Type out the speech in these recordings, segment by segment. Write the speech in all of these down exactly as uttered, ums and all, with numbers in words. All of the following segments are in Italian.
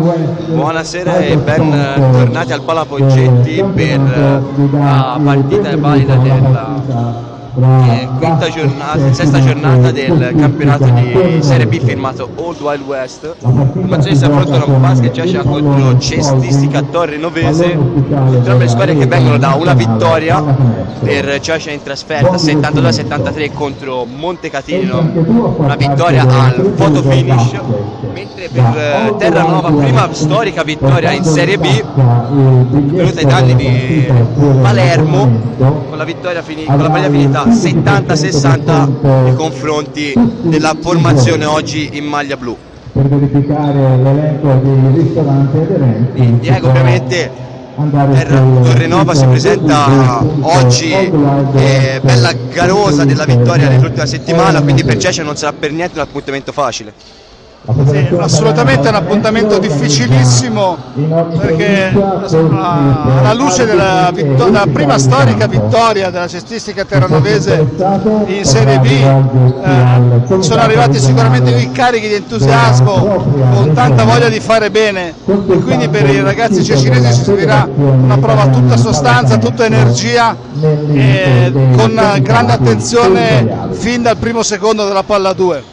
Buonasera e ben tornati al Palapoggetti per la partita valida della eh, quinta giornata, sesta giornata del campionato di Serie B firmato Old Wild West. Formazioni si affrontano Basket Ciaccia contro Cestistica Torre Novese, entrambe le squadre che vengono da una vittoria. Per Ciaccia in trasferta settantadue a settantatré contro Montecatino, una vittoria al photo finish, mentre per Terranova prima storica vittoria in Serie B venuta ai danni di Palermo con la vittoria fini- con la partita finita settanta a sessanta nei confronti della formazione oggi in maglia blu. Per verificare l'elenco dei ristoranti aderenti, Diego ovviamente Torrenova si presenta oggi eh, bella garosa della vittoria nell'ultima settimana, quindi per Ceccia non sarà per niente un appuntamento facile. Sì, assolutamente è un appuntamento difficilissimo, perché alla luce della, vittor- della prima storica vittoria della cestistica terranovese in Serie B eh, sono arrivati sicuramente qui carichi di entusiasmo, con tanta voglia di fare bene, e quindi per i ragazzi cecinesi si seguirà una prova tutta sostanza, tutta energia, e con grande attenzione fin dal primo secondo della palla due.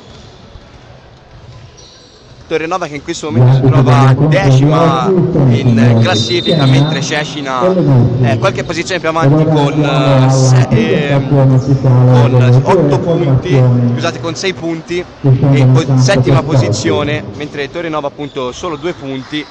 Torrenova che in questo momento si trova decima in classifica, mentre Cecina è qualche posizione più avanti con, eh, se, eh, con otto punti, scusate, con sei punti e po- settima posizione, mentre Torrenova appunto solo due punti.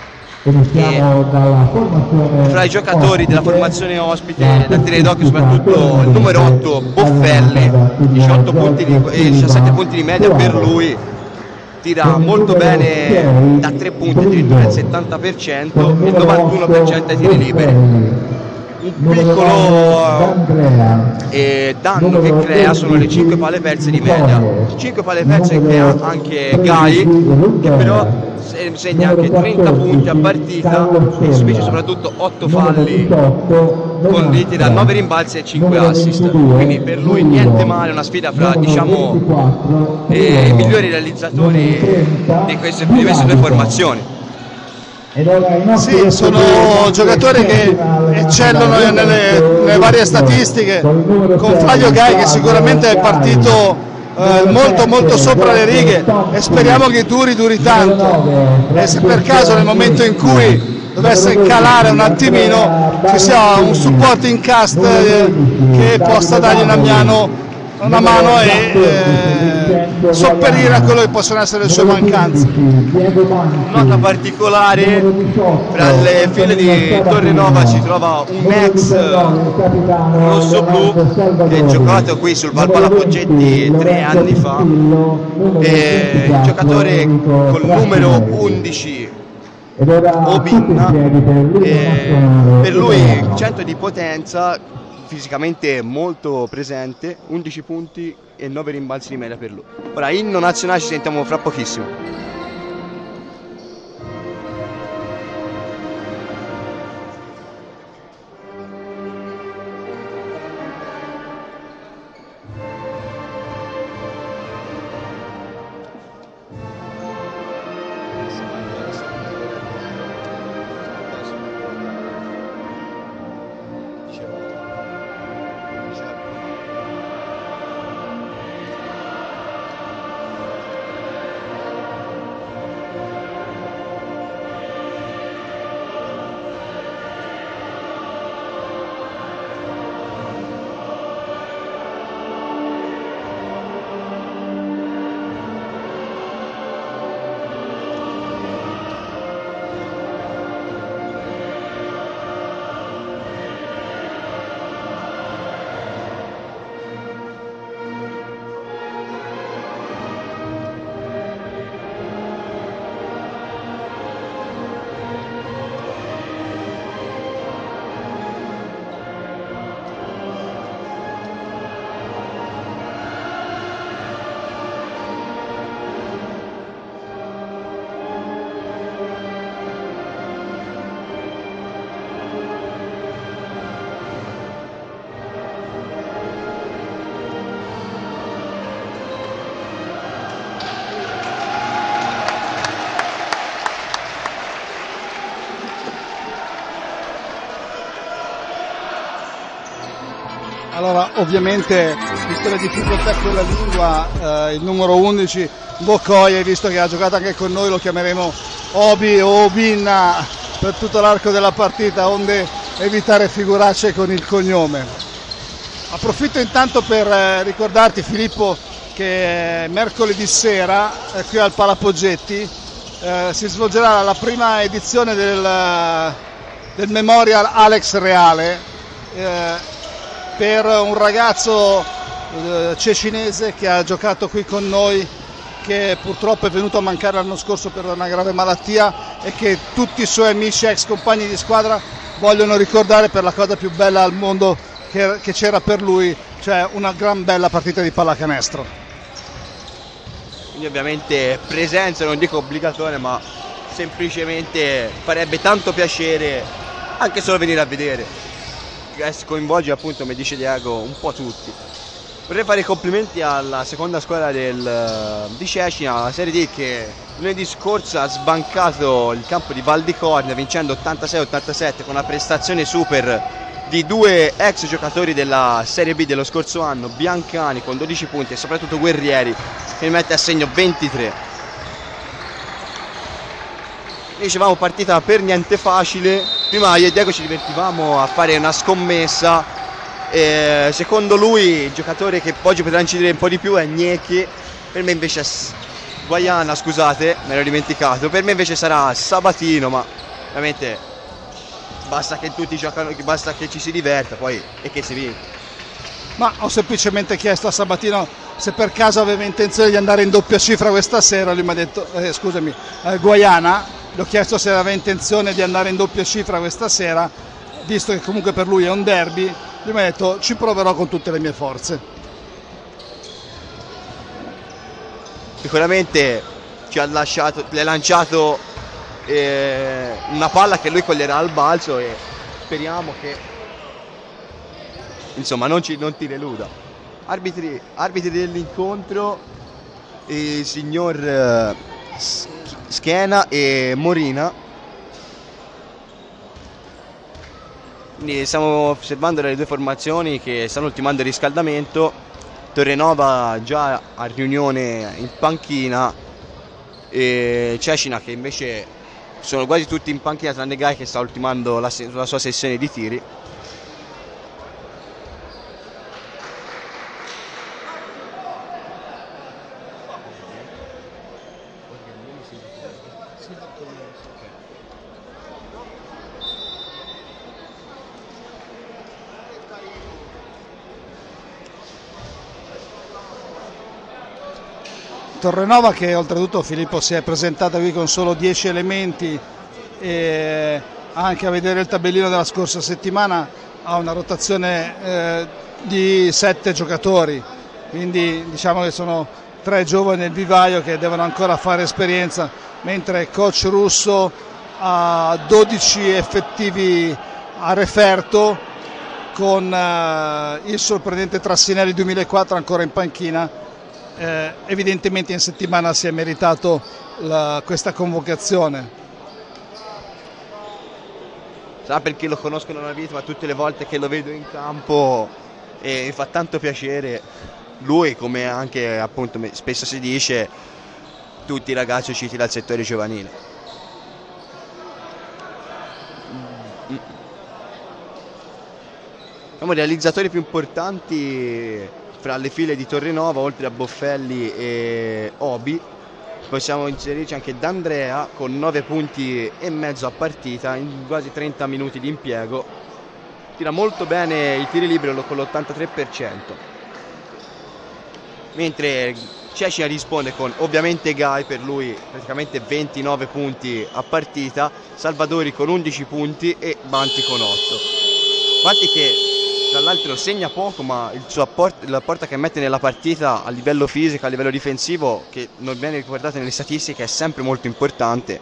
E fra i giocatori della formazione ospite da tenere d'occhio soprattutto il numero otto Boffelli, diciotto punti di, e diciassette punti di media per lui. Tira molto bene da tre punti, addirittura il settanta per cento e il novantuno per cento ai tiri liberi. Un piccolo eh, danno che crea sono le cinque palle perse di media. cinque palle perse che ha anche Gai, che però segna anche trenta punti a partita e subisce soprattutto otto falli conditi da nove rimbalzi e cinque assist, quindi per lui niente male, una sfida fra diciamo eh, i migliori realizzatori di queste, di queste due formazioni. Sì, sono giocatori che eccellono nelle, nelle varie statistiche, con Flavio Gai che sicuramente è partito eh, molto molto sopra le righe, e speriamo che duri duri tanto, e se per caso nel momento in cui dovesse calare un attimino ci sia un supporting cast eh, che possa dargli una mano, una mano e eh, sopperire a quello che possono essere le sue mancanze. Nota particolare, tra le file di Torrenova ci trova un ex rosso-blu che ha giocato qui sul Val Palapoggetti tre anni fa, e il giocatore col numero undici Obinna, e per lui cento di potenza, fisicamente molto presente, undici punti e nove rimbalzi di media per lui. Ora inno nazionale ci sentiamo fra pochissimo. Allora, ovviamente, visto le difficoltà con la lingua, eh, il numero undici, Bokoye, visto che ha giocato anche con noi, lo chiameremo Obi o Obinna per tutto l'arco della partita, onde evitare figuracce con il cognome. Approfitto intanto per eh, ricordarti, Filippo, che mercoledì sera, eh, qui al Palapoggetti, eh, si svolgerà la prima edizione del, del Memorial Alex Reale, eh, per un ragazzo eh, cecinese che ha giocato qui con noi, che purtroppo è venuto a mancare l'anno scorso per una grave malattia e che tutti i suoi amici, ex compagni di squadra, vogliono ricordare per la cosa più bella al mondo che, che c'era per lui, cioè una gran bella partita di pallacanestro. Quindi ovviamente presenza, non dico obbligatoria, ma semplicemente farebbe tanto piacere anche solo venire a vedere. Coinvolge, appunto, come dice Diego, un po' tutti. Vorrei fare i complimenti alla seconda squadra del, di Cecina, la Serie D, che lunedì scorso ha sbancato il campo di Val di Cornia vincendo ottantasei ottantasette con una prestazione super di due ex giocatori della Serie B dello scorso anno, Biancani con dodici punti e soprattutto Guerrieri che ne mette a segno ventitré. Dicevamo, partita per niente facile. Prima io e Diego ci divertivamo a fare una scommessa, e secondo lui il giocatore che oggi potrà incidere un po' di più è Gnecchi, per me invece è Guaiana, scusate, me l'ho dimenticato, per me invece sarà Sabatino, ma ovviamente basta che tutti giocano, basta che ci si diverta poi e che si vinca. Ma ho semplicemente chiesto a Sabatino se per caso aveva intenzione di andare in doppia cifra questa sera, lui mi ha detto, eh, scusami, eh, Guaiana, gli ho chiesto se aveva intenzione di andare in doppia cifra questa sera, visto che comunque per lui è un derby, lui mi ha detto ci proverò con tutte le mie forze. Sicuramente ci ha lasciato, le ha lanciato eh, una palla che lui coglierà al balzo e speriamo che insomma non, ci, non ti deluda. Arbitri, arbitri dell'incontro, il signor eh, Schena e Morina. Quindi stiamo osservando le due formazioni che stanno ultimando il riscaldamento. Torrenova già a riunione in panchina e Cecina che invece sono quasi tutti in panchina tranne Gai che sta ultimando la, la sua sessione di tiri. Torrenova che oltretutto, Filippo, si è presentata qui con solo dieci elementi e anche a vedere il tabellino della scorsa settimana ha una rotazione eh, di sette giocatori, quindi diciamo che sono tre giovani nel vivaio che devono ancora fare esperienza, mentre coach Russo ha dodici effettivi a referto con eh, il sorprendente Trassinelli duemilaquattro ancora in panchina. Eh, evidentemente in settimana si è meritato la, questa convocazione. Sa perché lo conoscono nella vita, ma tutte le volte che lo vedo in campo eh, mi fa tanto piacere. Lui, come anche appunto spesso si dice, tutti i ragazzi usciti dal settore giovanile. Siamo i realizzatori più importanti fra le file di Torrenova, oltre a Boffelli e Obi. Possiamo inserirci anche D'Andrea con nove punti e mezzo a partita in quasi trenta minuti di impiego. Tira molto bene i tiri liberi con l'ottantatré per cento. Mentre Cecina risponde con ovviamente Gai, per lui praticamente ventinove punti a partita, Salvadori con undici punti e Banti con otto. Banti che tra l'altro segna poco, ma il suo apport- l'apporto che mette nella partita a livello fisico, a livello difensivo, che non viene ricordato nelle statistiche, è sempre molto importante.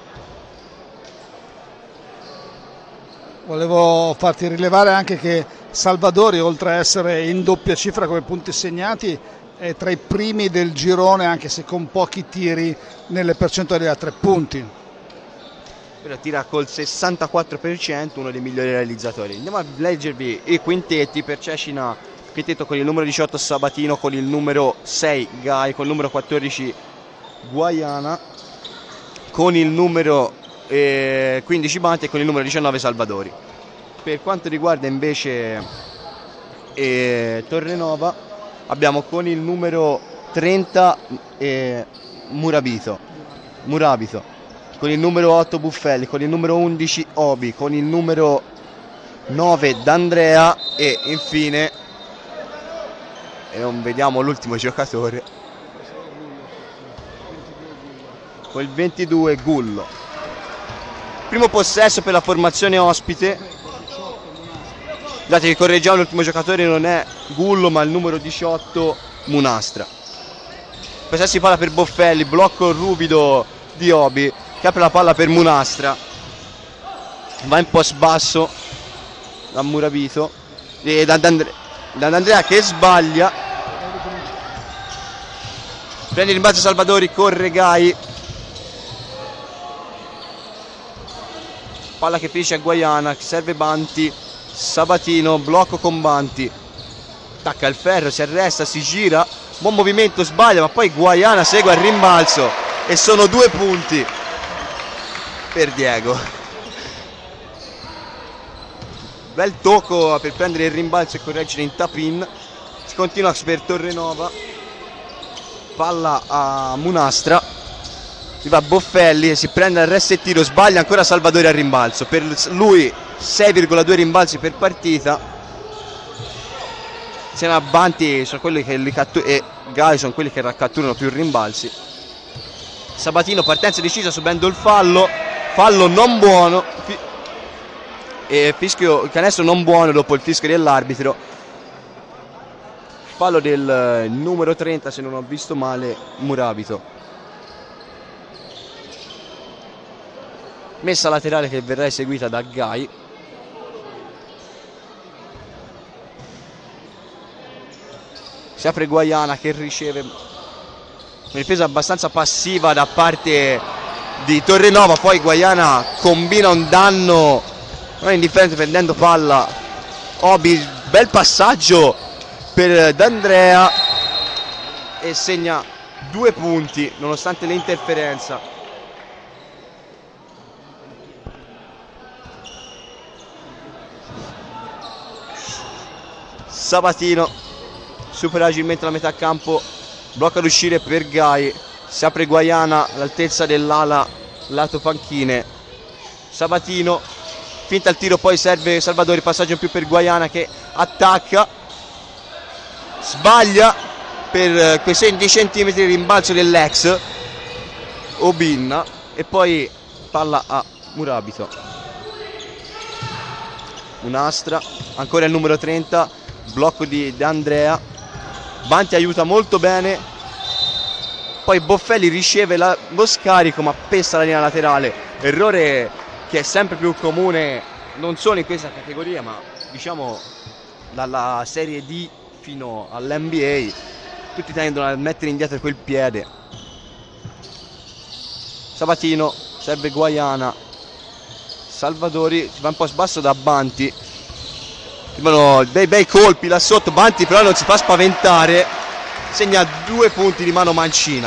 Volevo farti rilevare anche che Salvadori, oltre a essere in doppia cifra come punti segnati, è tra i primi del girone, anche se con pochi tiri nelle percentuali a tre punti. Però tira col sessantaquattro per cento, uno dei migliori realizzatori. Andiamo a leggervi i quintetti per Cecina quintetto con il numero diciotto Sabatino, con il numero sei Gai, con il numero quattordici Guaiana, con il numero eh, quindici Banti e con il numero diciannove Salvadori. Per quanto riguarda invece eh, Torrenova, abbiamo con il numero trenta eh, Murabito, Murabito, con il numero otto Buffelli, con il numero undici Obi, con il numero nove D'Andrea e infine, e non vediamo l'ultimo giocatore, con il ventidue Gullo. Primo possesso per la formazione ospite. Scusate che correggiamo, l'ultimo giocatore non è Gullo ma il numero diciotto Munastra. Possesso di palla per Boffelli, blocco ruvido di Obi che apre la palla per Munastra, va in post basso da Murabito e da D'Andrea che sbaglia, prende il rimbalzo Salvadori, corre Gai, palla che finisce a Guaiana, serve Banti, Sabatino, blocco con Banti, attacca il ferro, si arresta, si gira, buon movimento, sbaglia ma poi Guaiana segue al rimbalzo e sono due punti per Diego. Bel tocco per prendere il rimbalzo e correggere in tap-in. Si continua per Torrenova, palla a Munastra, si va Boffelli e si prende il resto e tiro, sbaglia ancora Salvadori al rimbalzo, per lui sei virgola due rimbalzi per partita. Insieme a Banti sono quelli che li cattu- e Gai sono quelli che catturano più rimbalzi. Sabatino, partenza decisa subendo il fallo, fallo non buono e fischio, il canestro non buono dopo il fischio dell'arbitro. Fallo del numero trenta, se non ho visto male, Murabito. Messa laterale che verrà eseguita da Gai. Si apre Guaiana che riceve una difesa abbastanza passiva da parte di Torrenova, poi Guaiana combina un danno non indifferente prendendo palla. Obi, bel passaggio per D'Andrea e segna due punti nonostante l'interferenza. Sabatino supera agilmente la metà campo, blocca l'uscire per Gai, si apre Guaiana all'altezza dell'ala lato panchine. Sabatino finta il tiro, poi serve Salvadori, passaggio in più per Guaiana che attacca, sbaglia per quei sedici centimetri, rimbalzo dell'ex Obinna e poi palla a Murabito. Munastra, ancora il numero trenta, blocco di D'Andrea, Banti aiuta molto bene, poi Boffelli riceve la, lo scarico ma pesta la linea laterale, errore che è sempre più comune non solo in questa categoria ma diciamo dalla Serie D fino all'N B A, tutti tendono a mettere indietro quel piede. Sabatino serve Guaiana, Salvadori si va un po' sbasso da Banti, arrivano dei bei colpi là sotto, Banti però non si fa spaventare, segna due punti di mano mancina.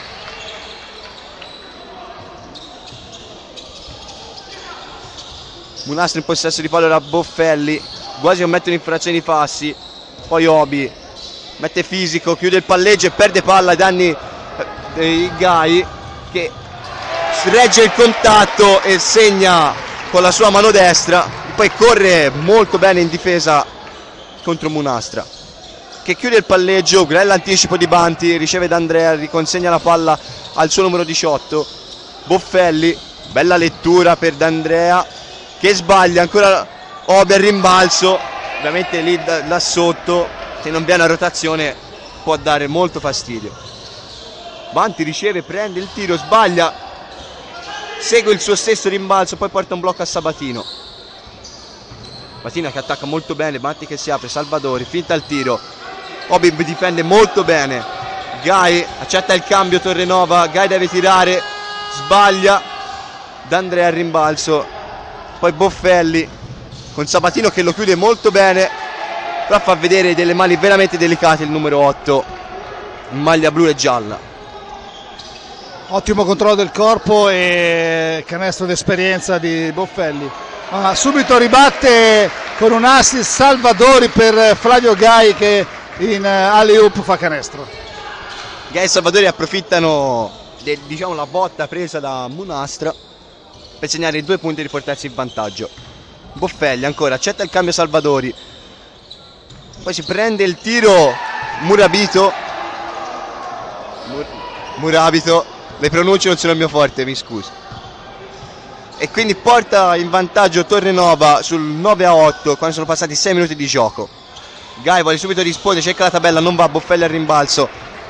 Munastra in possesso di palla da Boffelli, quasi non mette un'infrazione di passi, poi Obi mette fisico, chiude il palleggio e perde palla ai danni dei Gai che regge il contatto e segna con la sua mano destra, poi corre molto bene in difesa contro Munastra che chiude il palleggio, grella anticipo di Banti, riceve D'Andrea, riconsegna la palla al suo numero diciotto Boffelli, bella lettura per D'Andrea che sbaglia, ancora Obi al rimbalzo, ovviamente lì da, da sotto se non viene a rotazione può dare molto fastidio. Banti riceve, prende il tiro, sbaglia, segue il suo stesso rimbalzo, poi porta un blocco a Sabatino. Sabatino che attacca molto bene, Banti che si apre, Salvadori, finta il tiro, Obi difende molto bene, Gai accetta il cambio Torrenova, Gai deve tirare, sbaglia, D'Andrea al rimbalzo, poi Boffelli con Sabatino che lo chiude molto bene però fa vedere delle mani veramente delicate il numero otto in maglia blu e gialla. Ottimo controllo del corpo e canestro d'esperienza di Boffelli. Ah, subito ribatte con un assist Salvadori per Flavio Gai che in alley-oop fa canestro. Gai e Salvadori approfittano del, diciamo, la botta presa da Munastra per segnare i due punti e riportarsi in vantaggio. Boffelli ancora accetta il cambio Salvadori, poi si prende il tiro Murabito. Mur Murabito, le pronunce non sono il mio forte, mi scusi. E quindi porta in vantaggio Torrenova sul nove a otto quando sono passati sei minuti di gioco. Gai vuole subito rispondere, cerca la tabella, non va, Boffelli al rimbalzo.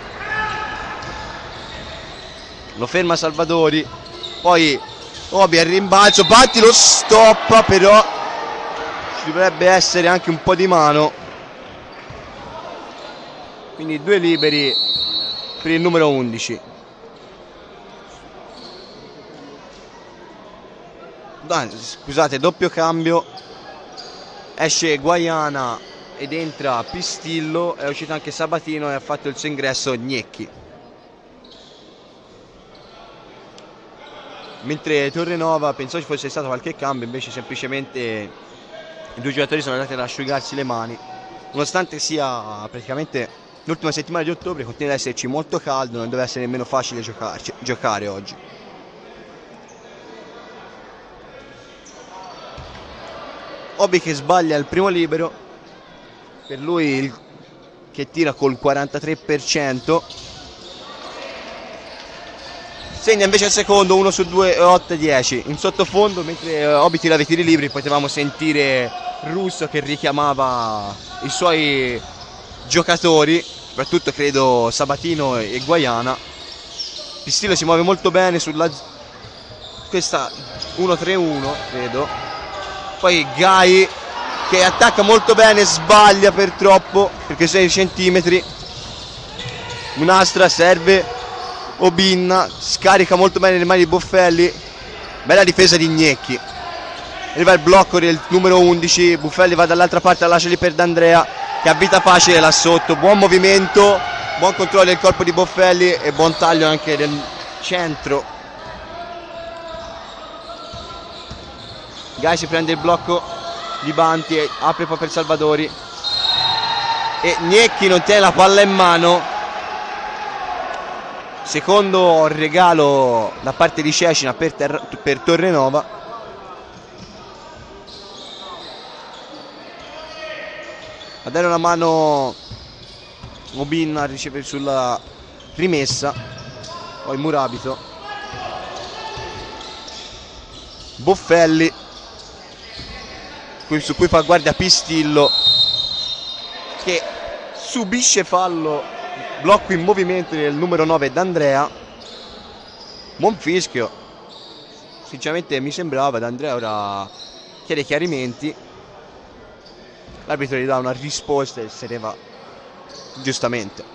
Lo ferma Salvadori, poi Obi al rimbalzo, Banti lo stoppa, però ci dovrebbe essere anche un po' di mano. Quindi due liberi per il numero undici. Dai, scusate, doppio cambio, esce Guaiana ed entra Pistillo, è uscito anche Sabatino e ha fatto il suo ingresso Gnecchi. Mentre Torrenova pensò ci fosse stato qualche cambio, invece semplicemente i due giocatori sono andati ad asciugarsi le mani. Nonostante sia praticamente l'ultima settimana di ottobre, continua ad esserci molto caldo, non deve essere nemmeno facile giocarci, giocare oggi. Obi che sbaglia il primo libero, per lui il, che tira col quarantatré per cento. Segna invece il secondo, uno su due, otto a dieci. In sottofondo, mentre Obi tirava i tiri liberi, potevamo sentire Russo che richiamava i suoi giocatori, soprattutto credo Sabatino e Guaiana. Pistillo si muove molto bene sulla questa uno tre uno, credo. Poi Gai che attacca molto bene, sbaglia per troppo, perché sei centimetri. Munastra serve Obinna, scarica molto bene le mani di Boffelli. Bella difesa di Gnecchi. Arriva il blocco del numero undici, Boffelli va dall'altra parte, lascia lì per D'Andrea che ha vita facile là sotto. Buon movimento, buon controllo del corpo di Boffelli e buon taglio anche del centro. Gai si prende il blocco di Banti e apre poi per Salvadori e Gnecchi non tiene la palla in mano. Secondo regalo da parte di Cecina per, per Torrenova. A dare una mano Obin a ricevere sulla rimessa, poi Murabito, Boffelli su cui fa guardia Pistillo che subisce fallo, blocco in movimento del numero nove D'Andrea. Buon fischio, sinceramente mi sembrava. D'Andrea ora chiede chiarimenti, l'arbitro gli dà una risposta e se ne va giustamente.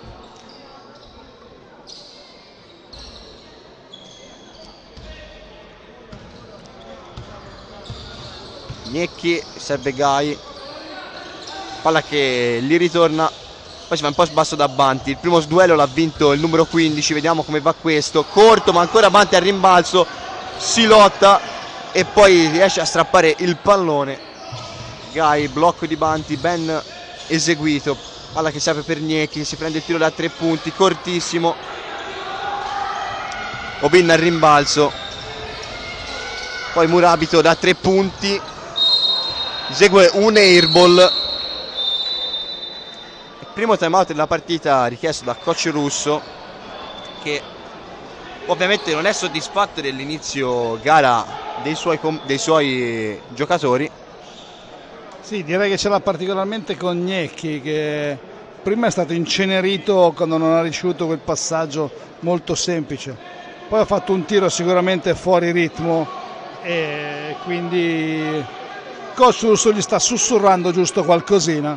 Gnecchi serve Gai, palla che gli ritorna, poi si va un po' sbasso da Banti. Il primo duello l'ha vinto il numero quindici, vediamo come va questo, corto ma ancora Banti al rimbalzo, si lotta e poi riesce a strappare il pallone. Gai, blocco di Banti ben eseguito, palla che serve per Gnecchi, si prende il tiro da tre punti, cortissimo. Obin al rimbalzo, poi Murabito da tre punti, esegue un airball. Il primo timeout della partita richiesto da coach Russo, che ovviamente non è soddisfatto dell'inizio gara dei suoi, dei suoi giocatori. Sì, direi che ce l'ha particolarmente con Gnecchi, che prima è stato incenerito quando non ha ricevuto quel passaggio molto semplice, poi ha fatto un tiro sicuramente fuori ritmo e quindi coach Russo gli sta sussurrando giusto qualcosina.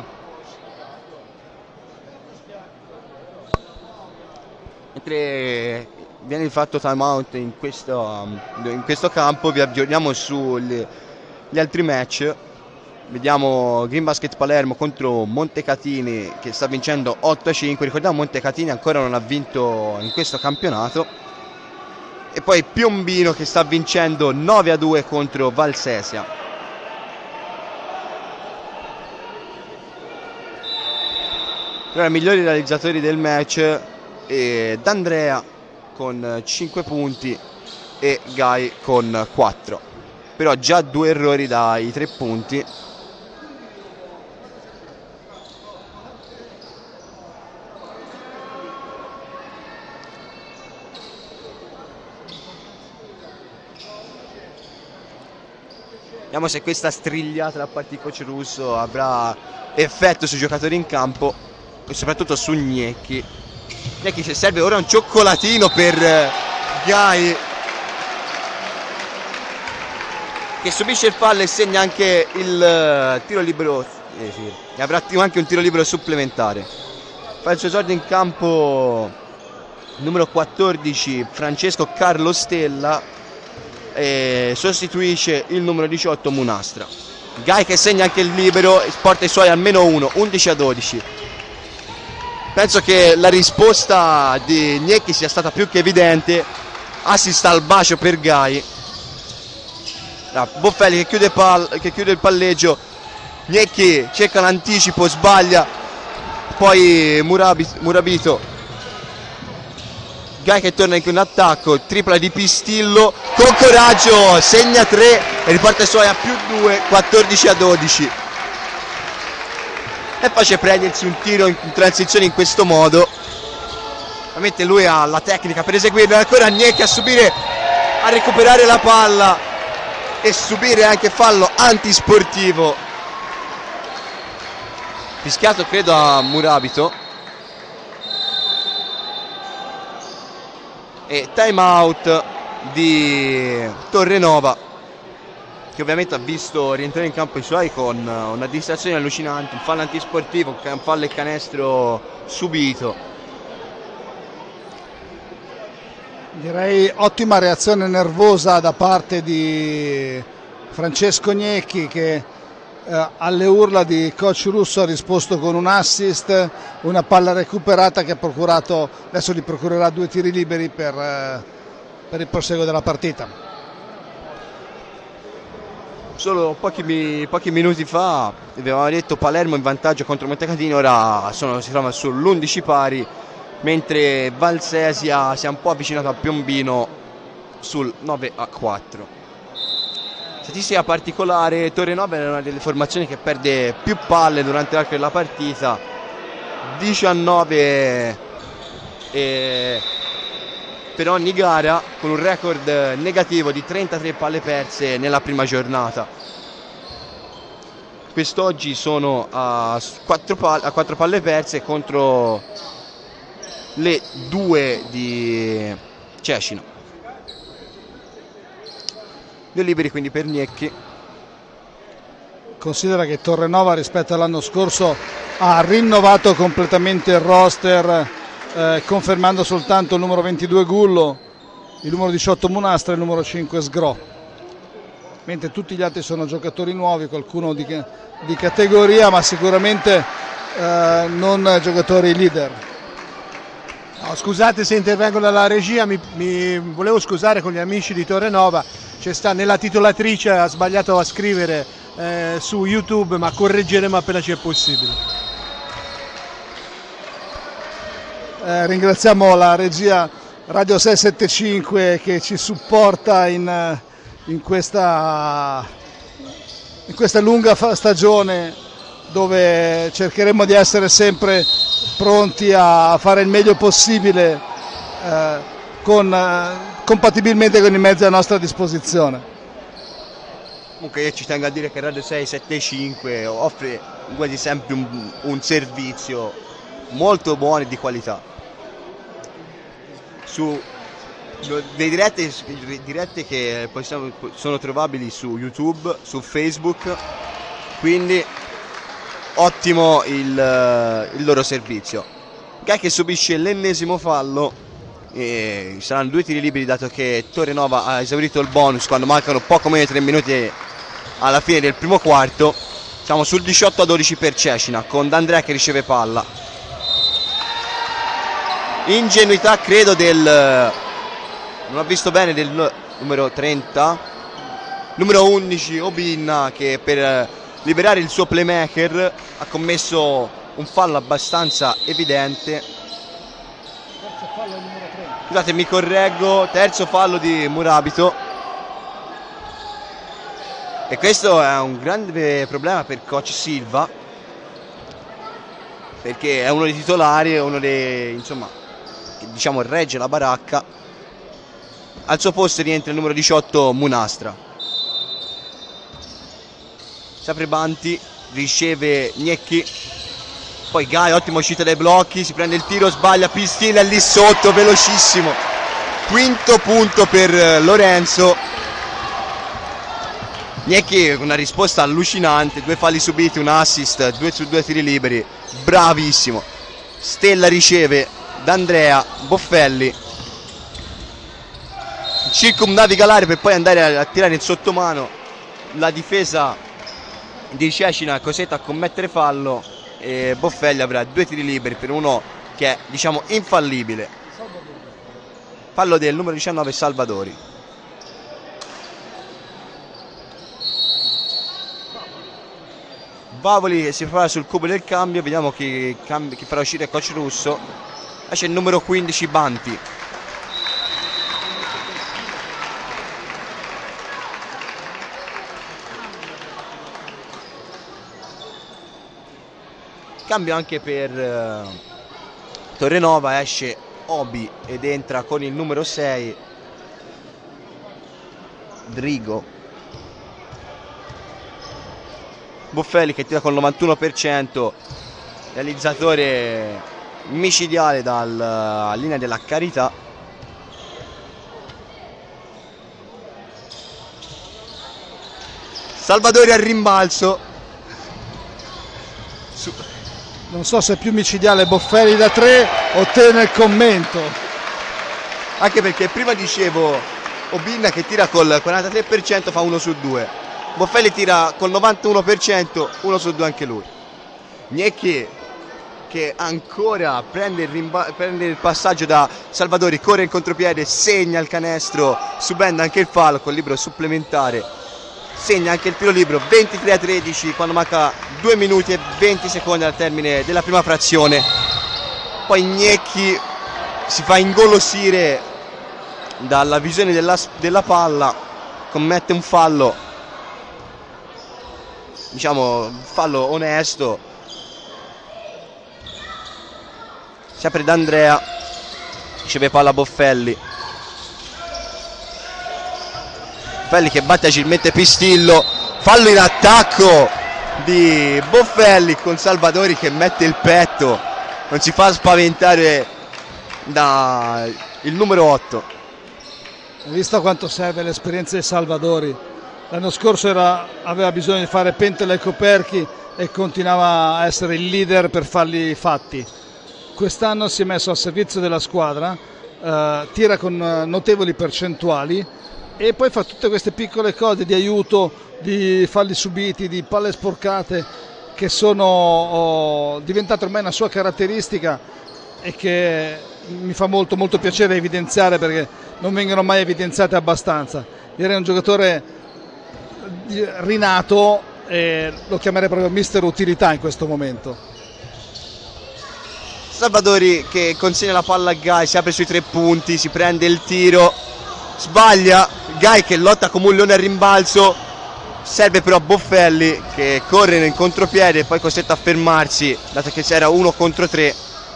Mentre viene fatto time out in questo, in questo campo, vi aggiorniamo sugli gli altri match. Vediamo Green Basket Palermo contro Montecatini che sta vincendo otto a cinque. Ricordiamo Montecatini ancora non ha vinto in questo campionato. E poi Piombino che sta vincendo nove a due contro Valsesia. Allora, i migliori realizzatori del match, eh, D'Andrea con cinque punti e Gai con quattro. Però già due errori dai tre punti. Vediamo se questa strigliata da parte di coach russo avrà effetto sui giocatori in campo e soprattutto su Gnecchi. Gnecchi ci serve ora un cioccolatino per Gai, che subisce il fallo e segna anche il tiro libero, eh sì, e avrà anche un tiro libero supplementare. Fa il suo esordio in campo numero quattordici Francesco Carlo Stella e sostituisce il numero diciotto Munastra. Gai che segna anche il libero e porta i suoi almeno uno, undici a dodici. Penso che la risposta di Gnecchi sia stata più che evidente. Assist al bacio per Gai. Boffelli che chiude, pal che chiude il palleggio. Gnecchi cerca l'anticipo, sbaglia. Poi Murabito, Murabito. Gai che torna in attacco, tripla di Pistillo con coraggio, segna tre e riporta i suoi a più due, quattordici a dodici. È facile prendersi un tiro in transizione in questo modo. Ovviamente lui ha la tecnica per eseguirlo, e ancora Gnecchi a subire, a recuperare la palla e subire anche fallo antisportivo. Fischiato credo a Murabito. E time out di Torrenova, che ovviamente ha visto rientrare in campo i suoi con una distrazione allucinante, un fallo antisportivo, un fallo e canestro subito. Direi ottima reazione nervosa da parte di Francesco Gnecchi, che eh, alle urla di coach russo ha risposto con un assist, una palla recuperata che ha procurato, adesso gli procurerà due tiri liberi per, eh, per il proseguo della partita. Solo pochi, pochi minuti fa avevamo detto Palermo in vantaggio contro Montecatini, ora sono, si trova sull'undici pari, mentre Valsesia si è un po' avvicinato a Piombino sul nove a quattro. Statistica particolare: Torrenova è una delle formazioni che perde più palle durante l'arco della partita, diciannove eh, per ogni gara, con un record negativo di trentatré palle perse nella prima giornata. Quest'oggi sono a quattro palle, a quattro palle perse contro le due di Cecina. Due liberi quindi per Gnecchi. Considera che Torrenova rispetto all'anno scorso ha rinnovato completamente il roster, eh, confermando soltanto il numero ventidue Gullo, il numero diciotto Munastra e il numero cinque Sgro, mentre tutti gli altri sono giocatori nuovi, qualcuno di, di categoria, ma sicuramente eh, non giocatori leader. No, scusate se intervengo dalla regia, mi, mi volevo scusare con gli amici di Torrenova. C'è sta nella titolatrice, ha sbagliato a scrivere eh, su YouTube, ma correggeremo appena c'è possibile. Eh, ringraziamo la regia Radio sei sette cinque che ci supporta in, in, questa, in questa lunga stagione, dove cercheremo di essere sempre pronti a fare il meglio possibile eh, con... Eh, compatibilmente con i mezzi a nostra disposizione. Comunque io ci tengo a dire che Radio sei sette cinque offre quasi sempre un, un servizio molto buono e di qualità. Su dei dirette, dirette che possiamo, sono trovabili su YouTube, su Facebook, quindi ottimo il, il loro servizio. Gai che subisce l'ennesimo fallo. E saranno due tiri liberi, dato che Torrenova ha esaurito il bonus quando mancano poco meno di tre minuti alla fine del primo quarto. Siamo sul diciotto a dodici per Cecina, con D'Andrea che riceve palla. Ingenuità credo del, non ho visto bene, del numero trenta, numero undici Obinna, che per liberare il suo playmaker ha commesso un fallo abbastanza evidente. Scusate, mi correggo, terzo fallo di Murabito. E questo è un grande problema per coach Silva, perché è uno dei titolari, è uno dei, insomma, che diciamo regge la baracca. Al suo posto rientra il numero diciotto Munastra. Si apre Banti, riceve Gnecchi, poi Gai, ottima uscita dai blocchi, si prende il tiro, sbaglia, Pistil è lì sotto, velocissimo. Quinto punto per Lorenzo. Gnecchi con una risposta allucinante, due falli subiti, un assist, due su due tiri liberi, bravissimo. Stella riceve, D'Andrea, Boffelli, circumnaviga l'area per poi andare a tirare in sottomano. La difesa di Cecina è costretta a commettere fallo e Boffelli avrà due tiri liberi per uno che è, diciamo, infallibile. Fallo del numero diciannove Salvadori. Bavoli che si prepara sul cubo del cambio, vediamo chi, cambi, chi farà uscire il coach russo. Esce il numero quindici Banti. Cambio anche per uh, Torrenova, esce Obi ed entra con il numero sei Drigo. Boffelli che tira col novantuno per cento, realizzatore micidiale dalla linea della carità. Salvadori al rimbalzo. Su. Non so se è più micidiale Boffelli da tre o te nel commento. Anche perché prima dicevo Obinna che tira col quarantatré per cento fa uno su due. Boffelli tira col novantuno per cento, uno su due anche lui. Gnecchi che ancora prende il, rimba- prende il passaggio da Salvadori, corre in contropiede, segna il canestro, subendo anche il fallo col libero supplementare. Segna anche il tiro libero, ventitré a tredici quando manca due minuti e venti secondi al termine della prima frazione. Poi Gnecchi si fa ingolosire dalla visione della, della palla, commette un fallo, diciamo fallo onesto. Si apre D'Andrea, riceve palla Boffelli. Boffelli che batte agilmente Pistillo, fallo in attacco di Boffelli con Salvadori che mette il petto, non si fa spaventare da il numero otto. Hai visto quanto serve l'esperienza di Salvadori? L'anno scorso era, aveva bisogno di fare pentole ai coperchi e continuava a essere il leader per farli fatti. Quest'anno si è messo al servizio della squadra, eh, tira con notevoli percentuali e poi fa tutte queste piccole cose di aiuto, di falli subiti, di palle sporcate che sono oh, diventate ormai una sua caratteristica e che mi fa molto molto piacere evidenziare perché non vengono mai evidenziate abbastanza. Direi un giocatore rinato e lo chiamerei proprio mister utilità in questo momento. Salvadori che consegna la palla a Gai, si apre sui tre punti, si prende il tiro, sbaglia. Gai che lotta come un leone al rimbalzo, serve però Boffelli che corre in contropiede e poi costretto a fermarsi dato che c'era uno contro tre.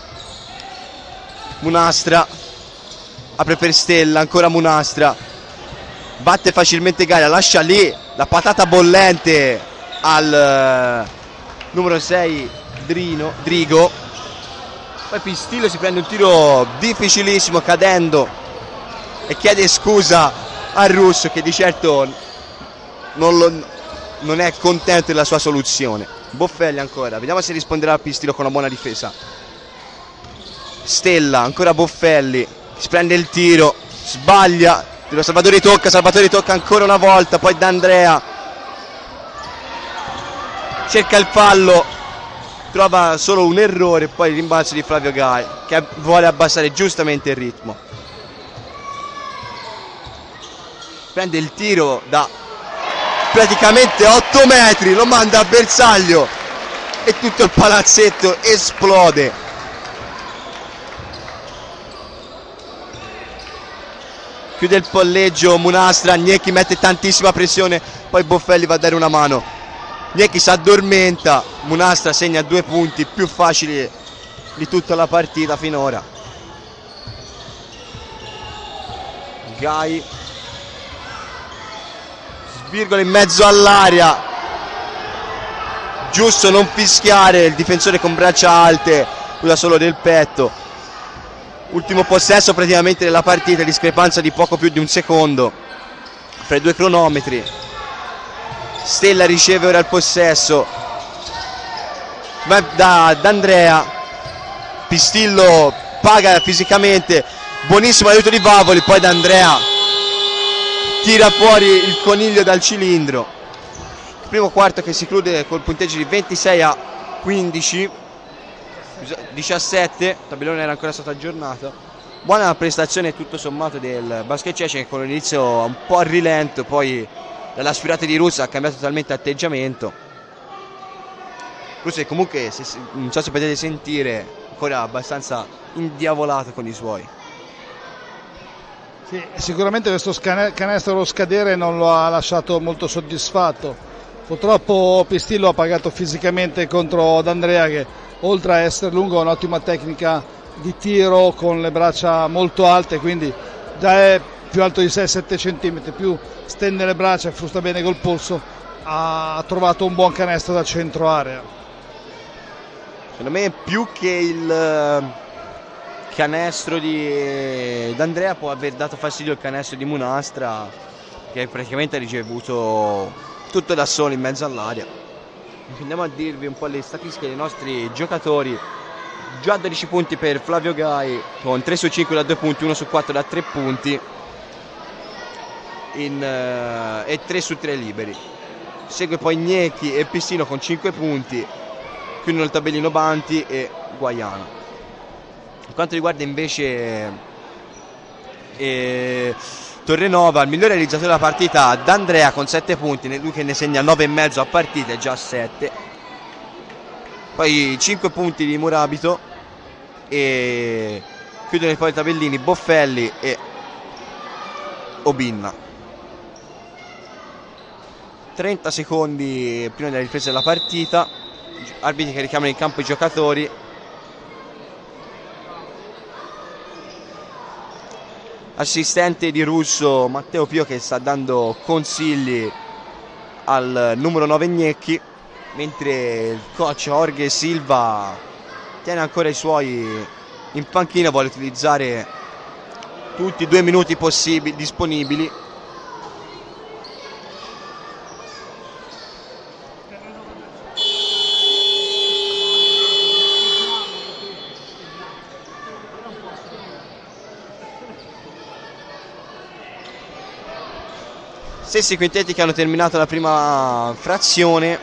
Munastra apre per Stella, ancora Munastra, batte facilmente Gai, la lascia lì, la patata bollente al uh, numero sei Drino, Drigo. Poi Pistillo si prende un tiro difficilissimo cadendo e chiede scusa al russo che di certo non, lo, non è contento della sua soluzione. Boffelli ancora, vediamo se risponderà a Pistillo con una buona difesa. Stella, ancora Boffelli, si prende il tiro, sbaglia, Salvatori tocca, Salvatori tocca ancora una volta, poi D'Andrea cerca il fallo, trova solo un errore, poi il rimbalzo di Flavio Gai che vuole abbassare giustamente il ritmo. Prende il tiro da praticamente otto metri, lo manda a bersaglio e tutto il palazzetto esplode. Chiude il palleggio Munastra, Gnecchi mette tantissima pressione, poi Boffelli va a dare una mano. Gnecchi si addormenta, Munastra segna due punti più facili di tutta la partita finora. Gai svirgola in mezzo all'aria, giusto non fischiare, il difensore con braccia alte usa solo del petto. Ultimo possesso praticamente della partita, discrepanza di poco più di un secondo fra i due cronometri. Stella riceve ora il possesso, va da, da Andrea, Pistillo paga fisicamente, buonissimo aiuto di Vavoli, poi da Andrea tira fuori il coniglio dal cilindro. Il primo quarto che si chiude col punteggio di ventisei a quindici, diciassette, il tabellone era ancora stato aggiornato. Buona prestazione tutto sommato del Basket Cecina, che con l'inizio un po' a rilento, poi dalla sfilata di Russa ha cambiato totalmente atteggiamento. Russa comunque, se, non so se potete sentire, ancora abbastanza indiavolato con i suoi. Sì, sicuramente questo canestro allo scadere non lo ha lasciato molto soddisfatto. Purtroppo Pistillo ha pagato fisicamente contro D'Andrea, che oltre a essere lungo ha un'ottima tecnica di tiro con le braccia molto alte, quindi già è più alto di sei sette centimetri, più stende le braccia e frusta bene col polso, ha trovato un buon canestro da centro area. Secondo me più che il canestro di D'Andrea può aver dato fastidio il canestro di Munastra, che praticamente ha ricevuto tutto da solo in mezzo all'aria. Andiamo a dirvi un po' le statistiche dei nostri giocatori. Già dodici punti per Flavio Gai con tre su cinque da due punti, uno su quattro da tre punti in, uh, e tre su tre liberi. Segue poi Gnecchi e Pistino con cinque punti, chiudono il tabellino Banti e Guaiano. Per quanto riguarda invece eh, Torrenova, il migliore realizzatore della partita D'Andrea con sette punti, lui che ne segna nove e mezzo a partita, già sette. Poi cinque punti di Murabito e chiudono poi i tabellini Boffelli e Obinna. trenta secondi prima della ripresa della partita, arbitri che richiamano in campo i giocatori. Assistente di Russo Matteo Pio che sta dando consigli al numero nove Gnecchi, mentre il coach Jorge Silva tiene ancora i suoi in panchina, vuole utilizzare tutti i due minuti possibili disponibili. Stessi quintetti che hanno terminato la prima frazione.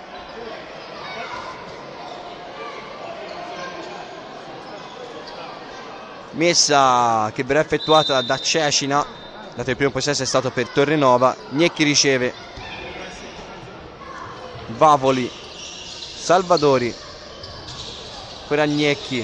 Messa che verrà effettuata da Cecina, dato che il primo possesso è stato per Torrenova. Gnecchi riceve, Vavoli, Salvadori, ora Gnecchi,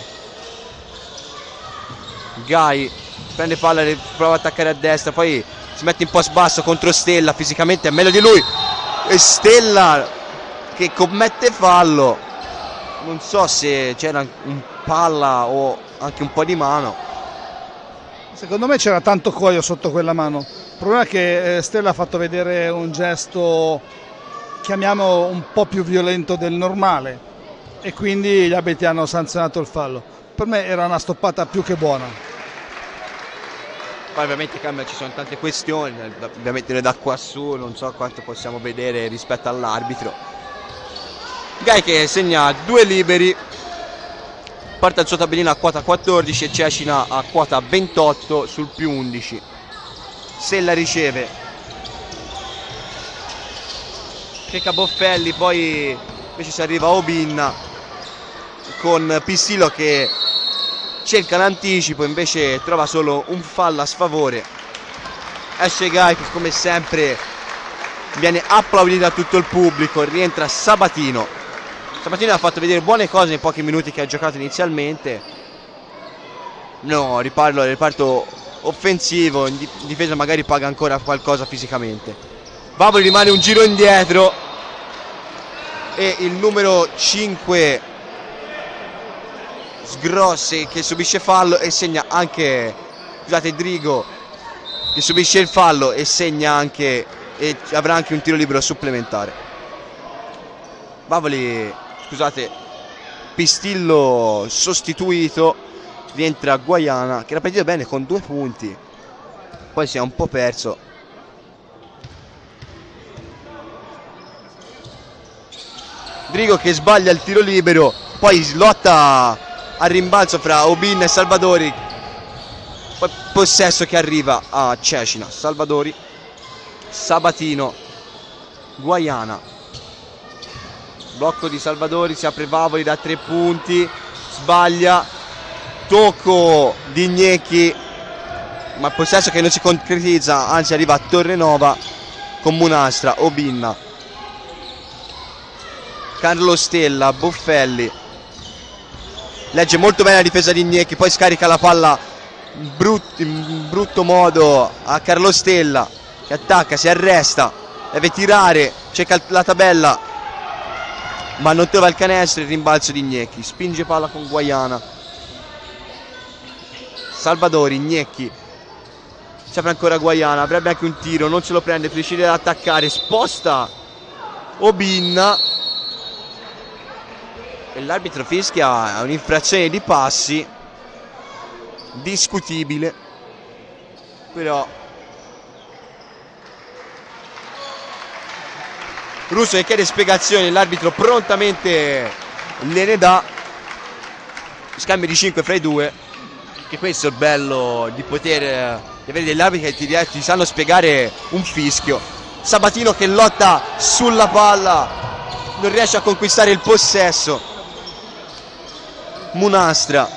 Gai prende palla, prova ad attaccare a destra, poi si mette in post basso contro Stella, fisicamente è meglio di lui, e Stella che commette fallo. Non so se c'era un palla o anche un po' di mano. Secondo me c'era tanto cuoio sotto quella mano. Il problema è che Stella ha fatto vedere un gesto, chiamiamo un po' più violento del normale, e quindi gli arbitri hanno sanzionato il fallo. Per me era una stoppata più che buona. Poi ovviamente cambia, ci sono tante questioni, ovviamente da qua su non so quanto possiamo vedere rispetto all'arbitro. Gai che segna due liberi, porta il suo tabellino a quota quattordici e Cecina a quota ventotto sul più undici. Stella riceve, cerca Boffelli, poi invece si arriva a Obin con Pistillo che cerca l'anticipo, invece trova solo un fallo a sfavore. Esce Gai che come sempre viene applaudito da tutto il pubblico, rientra Sabatino. Sabatino ha fatto vedere buone cose nei pochi minuti che ha giocato inizialmente. No, riparlo del reparto offensivo, in difesa magari paga ancora qualcosa fisicamente. Vavoli rimane un giro indietro e il numero cinque Sgrossi che subisce fallo e segna anche, scusate, Drigo che subisce il fallo e segna anche, e avrà anche un tiro libero supplementare. Vavoli, scusate, Pistillo sostituito, rientra Guaiana che era partito bene con due punti, poi si è un po' perso. Drigo che sbaglia il tiro libero, poi lotta al rimbalzo fra Obin e Salvadori, poi possesso che arriva a Cecina. Salvadori, Sabatino, Guaiana, blocco di Salvadori, si apre Vavoli da tre punti, sbaglia, tocco di Gnecchi, ma possesso che non si concretizza, anzi arriva a Torrenova con Munastra, Obin, Carlo Stella, Boffelli, legge molto bene la difesa di Gnecchi, poi scarica la palla in brutto, in brutto modo a Carlo Stella che attacca, si arresta, deve tirare, cerca la tabella ma non trova il canestro. Il rimbalzo di Gnecchi, spinge palla con Guaiana, Salvadori, Gnecchi, si apre ancora Guaiana, avrebbe anche un tiro, non ce lo prende, decide ad attaccare, sposta Obin e l'arbitro fischia un'infrazione di passi discutibile, però Russo che chiede spiegazioni, l'arbitro prontamente le ne dà, scambio di cinque fra i due, che questo è il bello di poter di avere degli arbitri che ti, ti sanno spiegare un fischio. Sabatino che lotta sulla palla, non riesce a conquistare il possesso. Munastra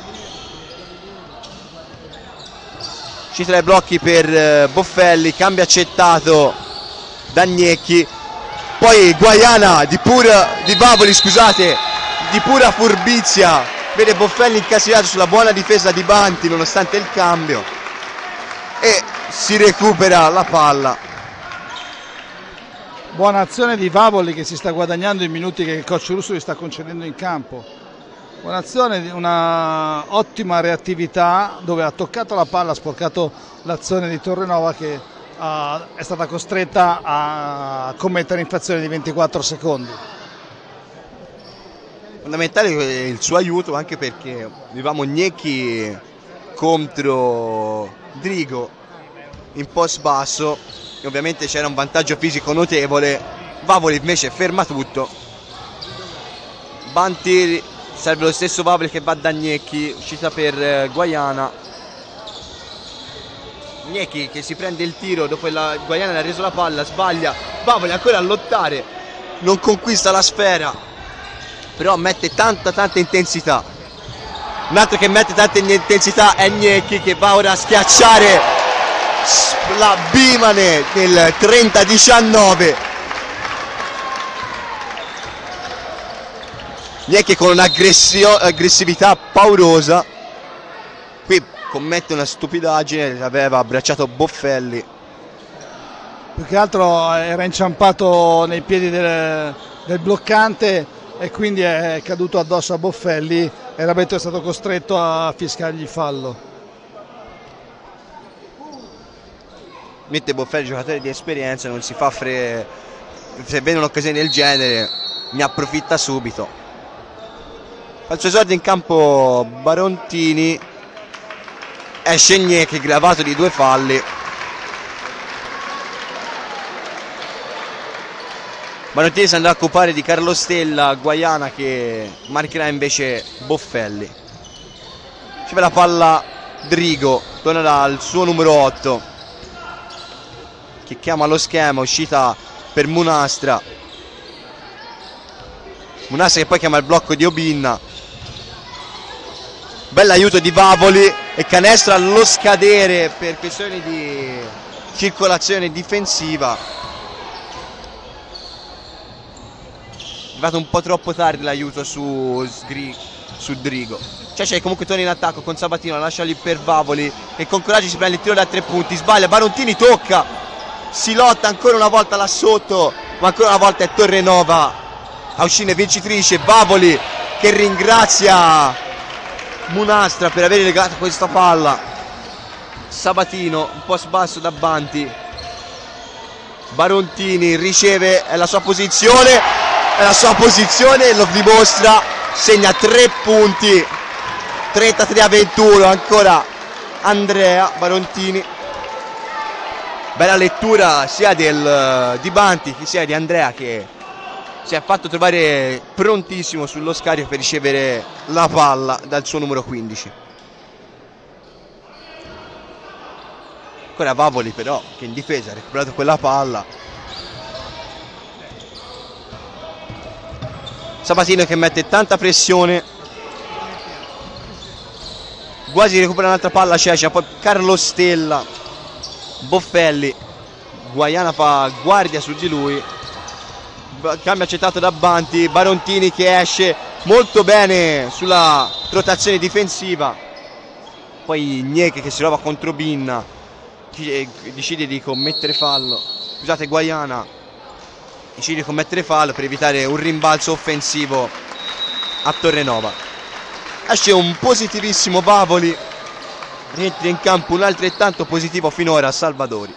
ci tra i blocchi per Boffelli, cambio accettato da Gnecchi, poi Guaiana di pura di Vavoli, scusate, di pura furbizia vede Boffelli incasillato sulla buona difesa di Banti nonostante il cambio e si recupera la palla. Buona azione di Vavoli che si sta guadagnando i minuti che il coach Russo gli sta concedendo in campo. Buona azione, una ottima reattività dove ha toccato la palla, ha sporcato l'azione di Torrenova che uh, è stata costretta a commettere infrazione di ventiquattro secondi. Fondamentale il suo aiuto, anche perché avevamo Gnecchi contro Drigo in post basso e ovviamente c'era un vantaggio fisico notevole. Vavoli invece ferma tutto, Banti, serve lo stesso Vavoli che va da Gnecchi, uscita per Guaiana, Gnecchi che si prende il tiro dopo la Guaiana ha reso la palla, sbaglia, Vavoli ancora a lottare, non conquista la sfera, però mette tanta tanta intensità. Un altro che mette tanta intensità è Gnecchi che va ora a schiacciare la Bimane nel trenta diciannove. Gnecchi con un'aggressività paurosa, qui commette una stupidaggine, aveva abbracciato Boffelli. Più che altro era inciampato nei piedi del, del bloccante e quindi è caduto addosso a Boffelli e l'arbitro è stato costretto a fischiargli fallo. Mette Boffelli, giocatore di esperienza, non si fa fre... se vede un'occasione del genere ne approfitta subito. Al suo esordio in campo Barontini, esce Gnecchi gravato di due falli. Barontini si andrà a occupare di Carlo Stella, Guaiana che marcherà invece Boffelli. Ci va la palla Drigo, tornerà al suo numero otto che chiama lo schema, uscita per Munastra. Munastra che poi chiama il blocco di Obinna. Bell'aiuto di Vavoli e canestro allo scadere per questioni di circolazione difensiva. È arrivato un po' troppo tardi l'aiuto su, su Drigo. Cece comunque torna in attacco con Sabatino, la lascia lì per Vavoli e con coraggio si prende il tiro da tre punti, sbaglia, Barontini tocca, si lotta ancora una volta là sotto, ma ancora una volta è Torrenova a uscire vincitrice. Vavoli che ringrazia Munastra per aver legato questa palla. Sabatino un po' sbasso da Banti, Barontini riceve, è la sua posizione, è la sua posizione, lo dimostra, segna tre punti, trentatré a ventuno, ancora Andrea Barontini. Bella lettura sia del, di Banti sia di Andrea, che si è fatto trovare prontissimo sullo scarico per ricevere la palla dal suo numero quindici. Ancora Vavoli però che in difesa ha recuperato quella palla. Sabatino che mette tanta pressione, quasi recupera un'altra palla Cecina, poi Carlo Stella, Boffelli, Guaiana fa guardia su di lui, cambio accettato da Banti, Barontini che esce molto bene sulla rotazione difensiva, poi Gnecche che si trova contro Binna, decide di commettere fallo, scusate Guaiana decide di commettere fallo per evitare un rimbalzo offensivo a Torrenova. Esce un positivissimo Vavoli, rientra in campo un altrettanto positivo finora Salvadori.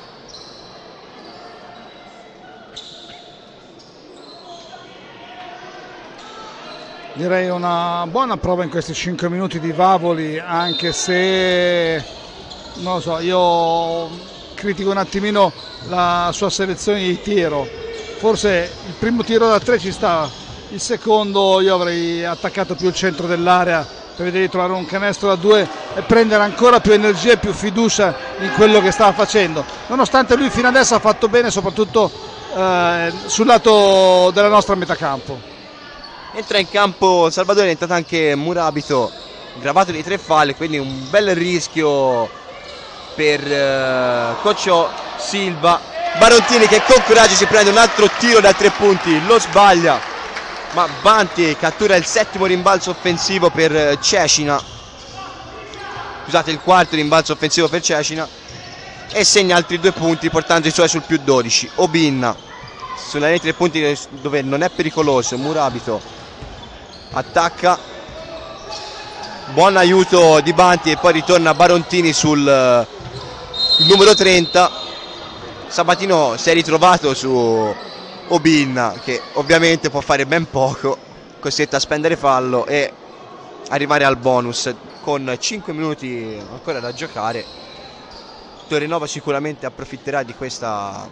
Direi una buona prova in questi cinque minuti di Vavoli, anche se non lo so, io critico un attimino la sua selezione di tiro. Forse il primo tiro da tre ci sta, il secondo io avrei attaccato più il centro dell'area per vedere di trovare un canestro da due e prendere ancora più energia e più fiducia in quello che stava facendo, nonostante lui fino adesso ha fatto bene soprattutto eh, sul lato della nostra metacampo. Entra in campo Salvadori, è entrato anche Murabito, gravato di tre falli, quindi un bel rischio per eh, Coccio Silva. Barontini che con coraggio si prende un altro tiro da tre punti, lo sbaglia, ma Banti cattura il settimo rimbalzo offensivo per Cecina, scusate il quarto rimbalzo offensivo per Cecina, e segna altri due punti portando i suoi sul più dodici. Obinna sulla linea tre punti dove non è pericoloso, Murabito attacca, buon aiuto di Banti e poi ritorna Barontini sul uh, numero trenta. Sabatino si è ritrovato su Obinna che ovviamente può fare ben poco, costretto a spendere fallo e arrivare al bonus con cinque minuti ancora da giocare. Torrenova sicuramente approfitterà di questa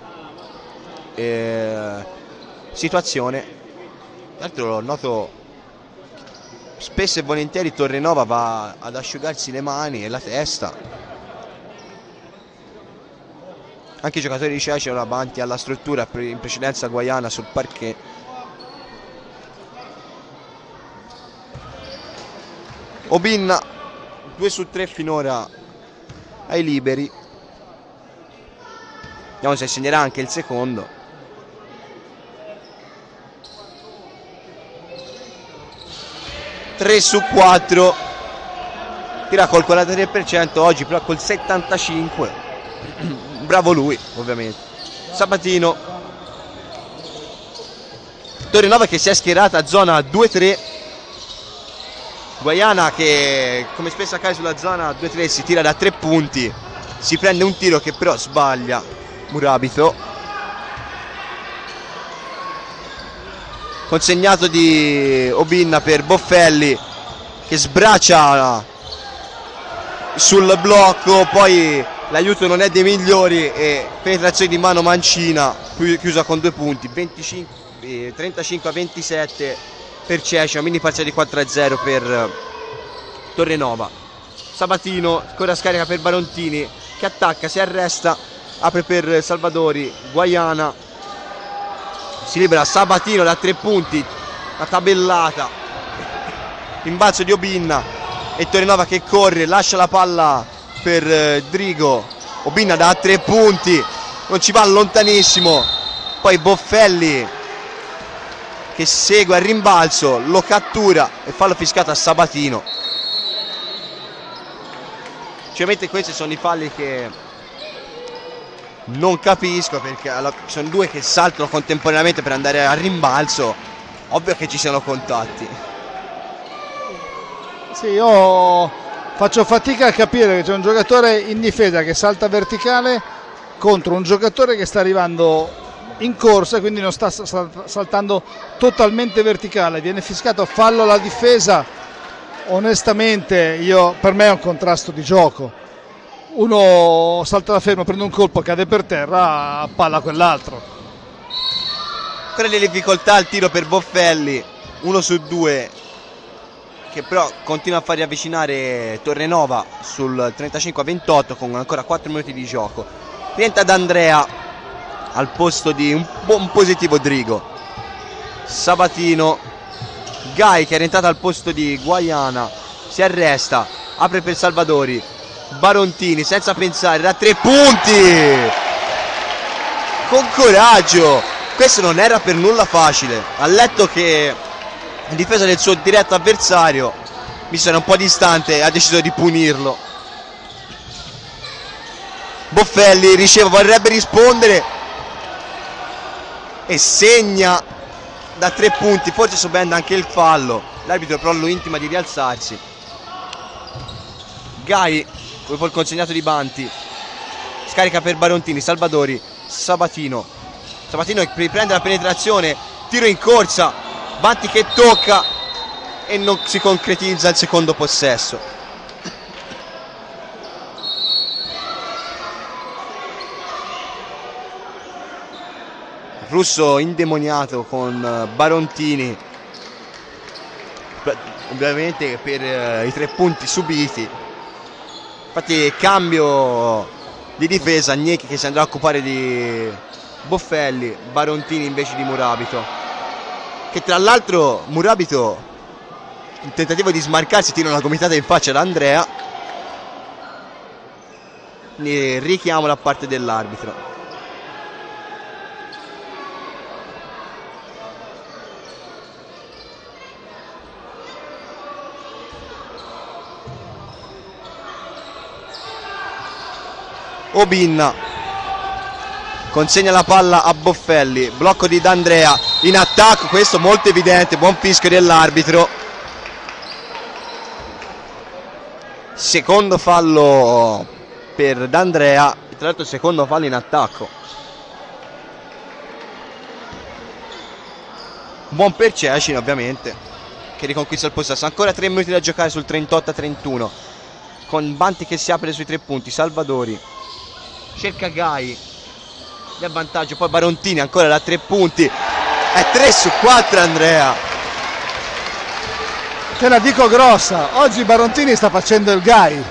eh, situazione. Tra l'altro noto spesso e volentieri Torrenova va ad asciugarsi le mani e la testa. Anche i giocatori di Cecina davanti alla struttura, in precedenza Guaiana sul parquet. Obinna due su tre finora ai liberi, vediamo se segnerà anche il secondo. Tre su quattro, tira col quarantatré per cento, oggi però col settantacinque per cento. Bravo lui, ovviamente. Sabatino, Torrenova che si è schierata a zona due tre, Guaiana che come spesso accade sulla zona due tre si tira da tre punti, si prende un tiro che però sbaglia Murabito, consegnato di Obinna per Boffelli che sbraccia sul blocco, poi l'aiuto non è dei migliori e penetrazione di mano Mancina chiusa con due punti, venticinque, trentacinque a ventisette per Cecina, quindi parziale di quattro a zero per Torrenova. Sabatino ancora scarica per Barontini che attacca, si arresta, apre per Salvadori, Guaiana si libera Sabatino da tre punti, una tabellata, rimbalzo di Obinna e Torrenova che corre, lascia la palla per eh, Drigo. Obinna da tre punti, non ci va lontanissimo, poi Boffelli che segue al rimbalzo, lo cattura e fallo fiscato a Sabatino. Ovviamente questi sono i falli che non capisco, perché alla, sono due che saltano contemporaneamente per andare al rimbalzo, ovvio che ci siano contatti. Sì, io faccio fatica a capire che c'è un giocatore in difesa che salta verticale contro un giocatore che sta arrivando in corsa, quindi non sta saltando totalmente verticale. Viene fiscato fallo alla difesa. Onestamente io, per me è un contrasto di gioco. Uno salta da fermo, prende un colpo, cade per terra, palla quell'altro. Ancora le difficoltà al tiro per Boffelli, uno su due, che però continua a far riavvicinare Torrenova sul trentacinque a ventotto con ancora quattro minuti di gioco. Rientra D'Andrea al posto di un buon positivo Drigo. Sabatino, Gai che è rientrato al posto di Guaiana, si arresta, apre per Salvadori, Barontini senza pensare da tre punti con coraggio. Questo non era per nulla facile, ha letto che in difesa del suo diretto avversario, visto era un po' distante e ha deciso di punirlo. Boffelli riceve, vorrebbe rispondere e segna da tre punti, forse subendo anche il fallo, l'arbitro però lo intima di rialzarsi. Gai poi il consegnato di Banti, scarica per Barontini, Salvadori, Sabatino, Sabatino riprende la penetrazione, tiro in corsa, Banti che tocca e non si concretizza il secondo possesso. Russo indemoniato con Barontini, ovviamente per eh, i tre punti subiti. Infatti cambio di difesa, Gnecchi che si andrà a occupare di Boffelli, Barontini invece di Murabito, che tra l'altro Murabito in tentativo di smarcarsi tira una gomitata in faccia da Andrea. Quindi richiamo da parte dell'arbitro. Obinna consegna la palla a Boffelli, blocco di D'Andrea in attacco, questo molto evidente, buon fischio dell'arbitro. Secondo fallo per D'Andrea, tra l'altro secondo fallo in attacco. Buon per Cecina ovviamente, che riconquista il possesso. Ancora tre minuti da giocare sul trentotto a trentuno, con Banti che si apre sui tre punti, Salvadori cerca Gai, del vantaggio, poi Barontini ancora da tre punti, è tre su quattro Andrea. Te la dico grossa, oggi Barontini sta facendo il Gai.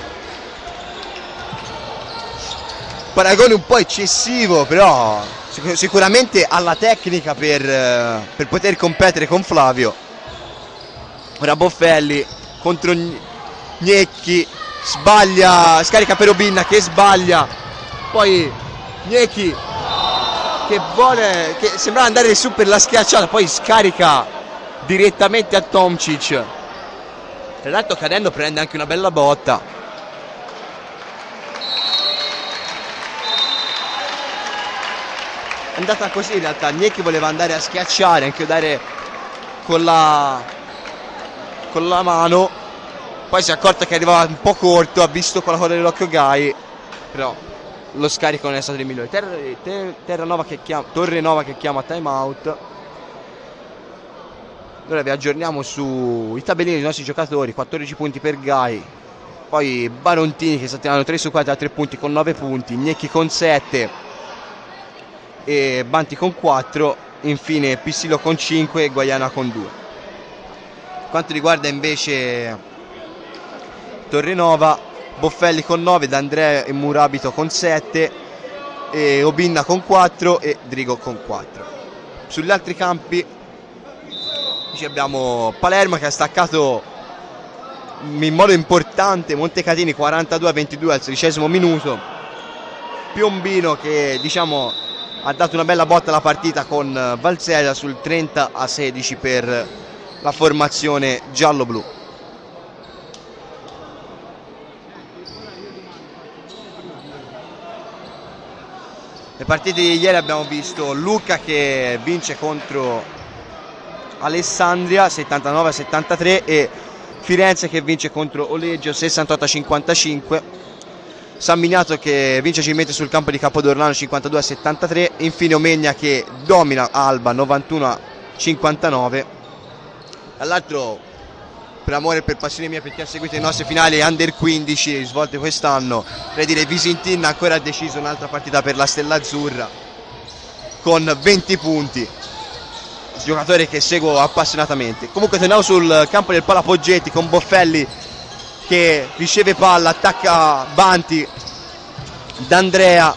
Paragone un po' eccessivo, però sic- sicuramente ha la tecnica per, eh, per poter competere con Flavio. Ora Boffelli contro Gnecchi, sbaglia, scarica per Obinna che sbaglia, poi Gnecchi che vuole, che sembrava andare su per la schiacciata, poi scarica direttamente a Tomcic, tra l'altro cadendo prende anche una bella botta. È andata così in realtà, Gnecchi voleva andare a schiacciare, anche dare con la con la mano, poi si è accorto che arrivava un po' corto, ha visto con la coda dell'occhio Gai, però lo scarico non è stato il migliore. Terra, ter, Terranova che chiama, Torrenova che chiama time out. Allora vi aggiorniamo sui tabellini dei nostri giocatori. Quattordici punti per Gai, poi Barontini che sta tirando tre su quattro a tre punti con nove punti, Gnecchi con sette e Banti con quattro, infine Pissillo con cinque e Guaiana con due. Per quanto riguarda invece Torrenova, Boffelli con nove, D'Andrea e Murabito con sette, e Obinna con quattro e Drigo con quattro. Sugli altri campi Invece abbiamo Palermo che ha staccato in modo importante Montecatini quarantadue a ventidue al sedicesimo minuto. Piombino che diciamo ha dato una bella botta alla partita con Valsera sul trenta a sedici per la formazione giallo-blu. Le partite di ieri abbiamo visto Lucca che vince contro Alessandria settantanove a settantatré e Firenze che vince contro Oleggio sessantotto a cinquantacinque. San Miniato che vince agilmente sul campo di Capodorlano cinquantadue a settantatré. Infine Omegna che domina Alba novantuno a cinquantanove. Dall'altro, per amore e per passione mia, per chi ha seguito i nostri finali under quindici svolte quest'anno, vorrei dire Visintin ancora ha deciso un'altra partita per la Stella Azzurra con venti punti, giocatore che seguo appassionatamente. Comunque torniamo sul campo del Pala Poggetti con Boffelli che riceve palla, attacca Banti, D'Andrea,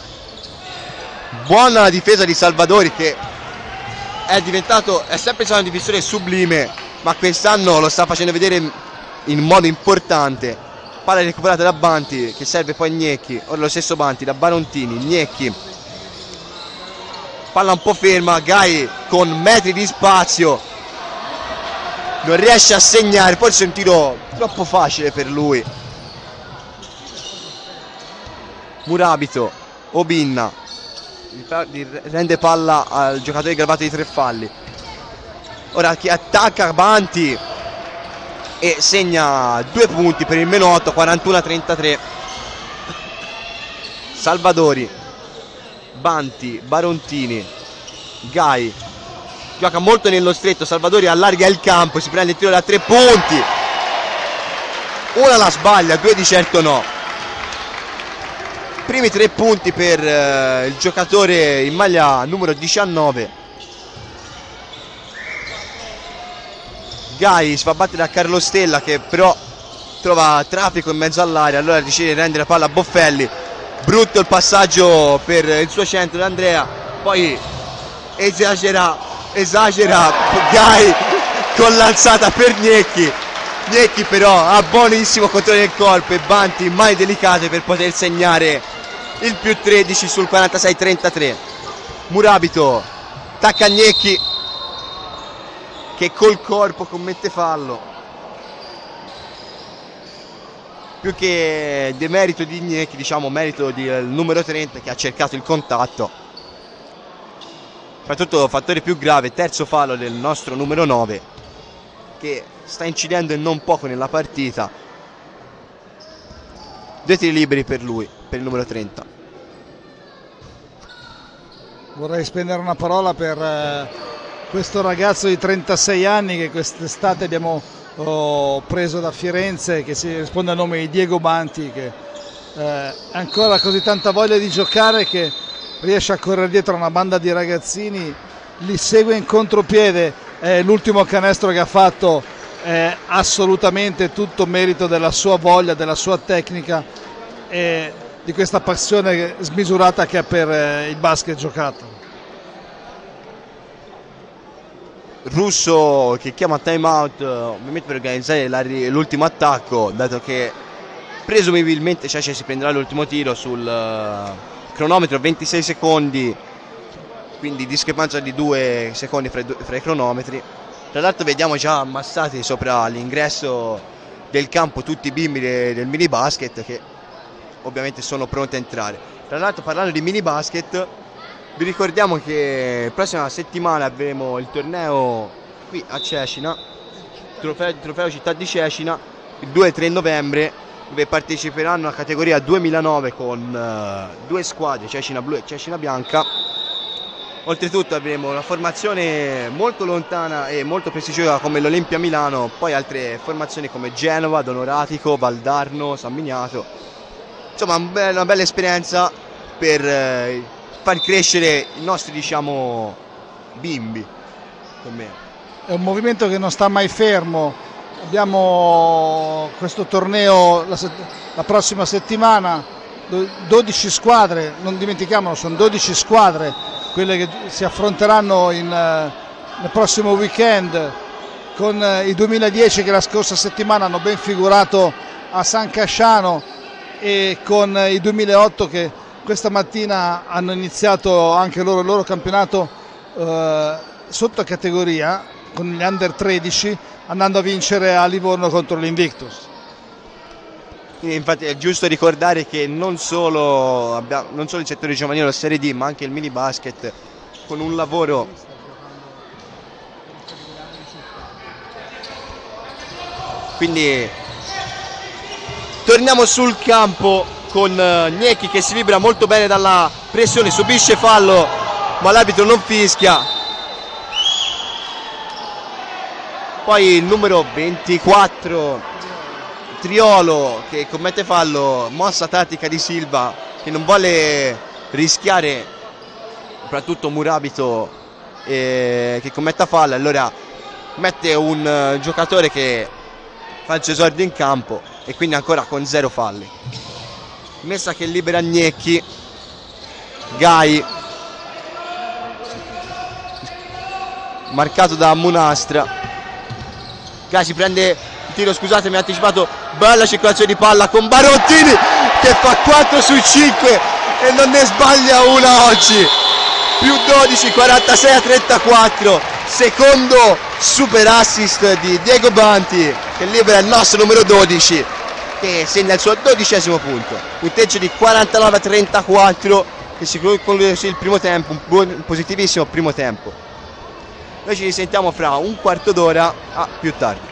buona difesa di Salvadori che è diventato, è sempre stato un difensore sublime, ma quest'anno lo sta facendo vedere in modo importante. Palla recuperata da Banti che serve poi a Gnecchi, ora lo stesso Banti da Barontini, Gnecchi, palla un po' ferma, Gai con metri di spazio non riesce a segnare, forse è un tiro troppo facile per lui. Murabito, Obinna rende palla al giocatore gravato di tre falli. Ora chi attacca Banti e segna due punti per il meno otto, quarantuno a trentatré. Salvadori, Banti, Barontini, Gai gioca molto nello stretto, Salvadori allarga il campo, si prende il tiro da tre punti, una la sbaglia, due di certo no. Primi tre punti per eh, il giocatore in maglia numero diciannove. Gai si fa battere da Carlo Stella che però trova traffico in mezzo all'area, allora decide di rendere la palla a Boffelli. Brutto il passaggio per il suo centro D'Andrea, poi esagera esagera Gai con l'alzata per Gnecchi. Gnecchi però ha buonissimo controllo del corpo e Banti mai delicate per poter segnare il più tredici sul quarantasei a trentatré. Murabito attacca Gnecchi che col corpo commette fallo. Più che demerito di Gnecchi, diciamo merito del numero trenta che ha cercato il contatto. Soprattutto fattore più grave, terzo fallo del nostro numero nove che sta incidendo e non poco nella partita. Due tiri liberi per lui, per il numero trenta. Vorrei spendere una parola per eh, questo ragazzo di trentasei anni che quest'estate abbiamo oh, preso da Firenze, che si risponde al nome di Diego Banti, che eh, ha ancora così tanta voglia di giocare che riesce a correre dietro a una banda di ragazzini, li segue in contropiede. Eh, l'ultimo canestro che ha fatto è assolutamente tutto merito della sua voglia, della sua tecnica e di questa passione smisurata che ha per eh, il basket giocato. Russo che chiama time out ovviamente per organizzare l'ultimo attacco, dato che presumibilmente Cece si prenderà l'ultimo tiro sul uh, cronometro, ventisei secondi, quindi discrepanza di due secondi fra i, fra i cronometri. Tra l'altro vediamo già ammassati sopra l'ingresso del campo tutti i bimbi de, del mini basket che ovviamente sono pronti a entrare. Tra l'altro, parlando di mini basket, vi ricordiamo che la prossima settimana avremo il torneo qui a Cecina, trofeo, trofeo Città di Cecina, il due e tre novembre, dove parteciperanno a categoria duemilanove con uh, due squadre, Cecina Blu e Cecina Bianca. Oltretutto avremo una formazione molto lontana e molto prestigiosa come l'Olimpia Milano, poi altre formazioni come Genova, Donoratico, Valdarno, San Miniato. Insomma, una bella esperienza per eh, far crescere i nostri, diciamo, bimbi. È un movimento che non sta mai fermo. Abbiamo questo torneo la, la prossima settimana, dodici squadre, non dimentichiamolo, sono dodici squadre quelle che si affronteranno in, nel prossimo weekend con i duemiladieci che la scorsa settimana hanno ben figurato a San Casciano e con i duemilaotto che questa mattina hanno iniziato anche loro il loro campionato eh, sotto categoria con gli under tredici, andando a vincere a Livorno contro l'Invictus. Infatti è giusto ricordare che non solo, abbiamo, non solo il settore giovanile della Serie D, ma anche il mini basket, con un lavoro quindi torniamo sul campo con Gnecchi che si libera molto bene dalla pressione, subisce fallo ma l'arbitro non fischia. Poi il numero ventiquattro Triolo che commette fallo, mossa tattica di Silva che non vuole rischiare soprattutto Murabito eh, che commetta fallo, allora mette un uh, giocatore che fa il suo esordio in campo e quindi ancora con zero falli. Messa che libera Gnecchi, Gai marcato da Munastra, Gai si prende il tiro, scusate mi ha anticipato, bella circolazione di palla con Barottini che fa quattro su cinque e non ne sbaglia una oggi, più dodici, quarantasei a trentaquattro, secondo super assist di Diego Banti che libera il nostro numero dodici che segna il suo dodicesimo punto, punteggio di quarantanove a trentaquattro che si conclude il primo tempo, un, buon, un positivissimo primo tempo. Noi ci risentiamo fra un quarto d'ora, a più tardi.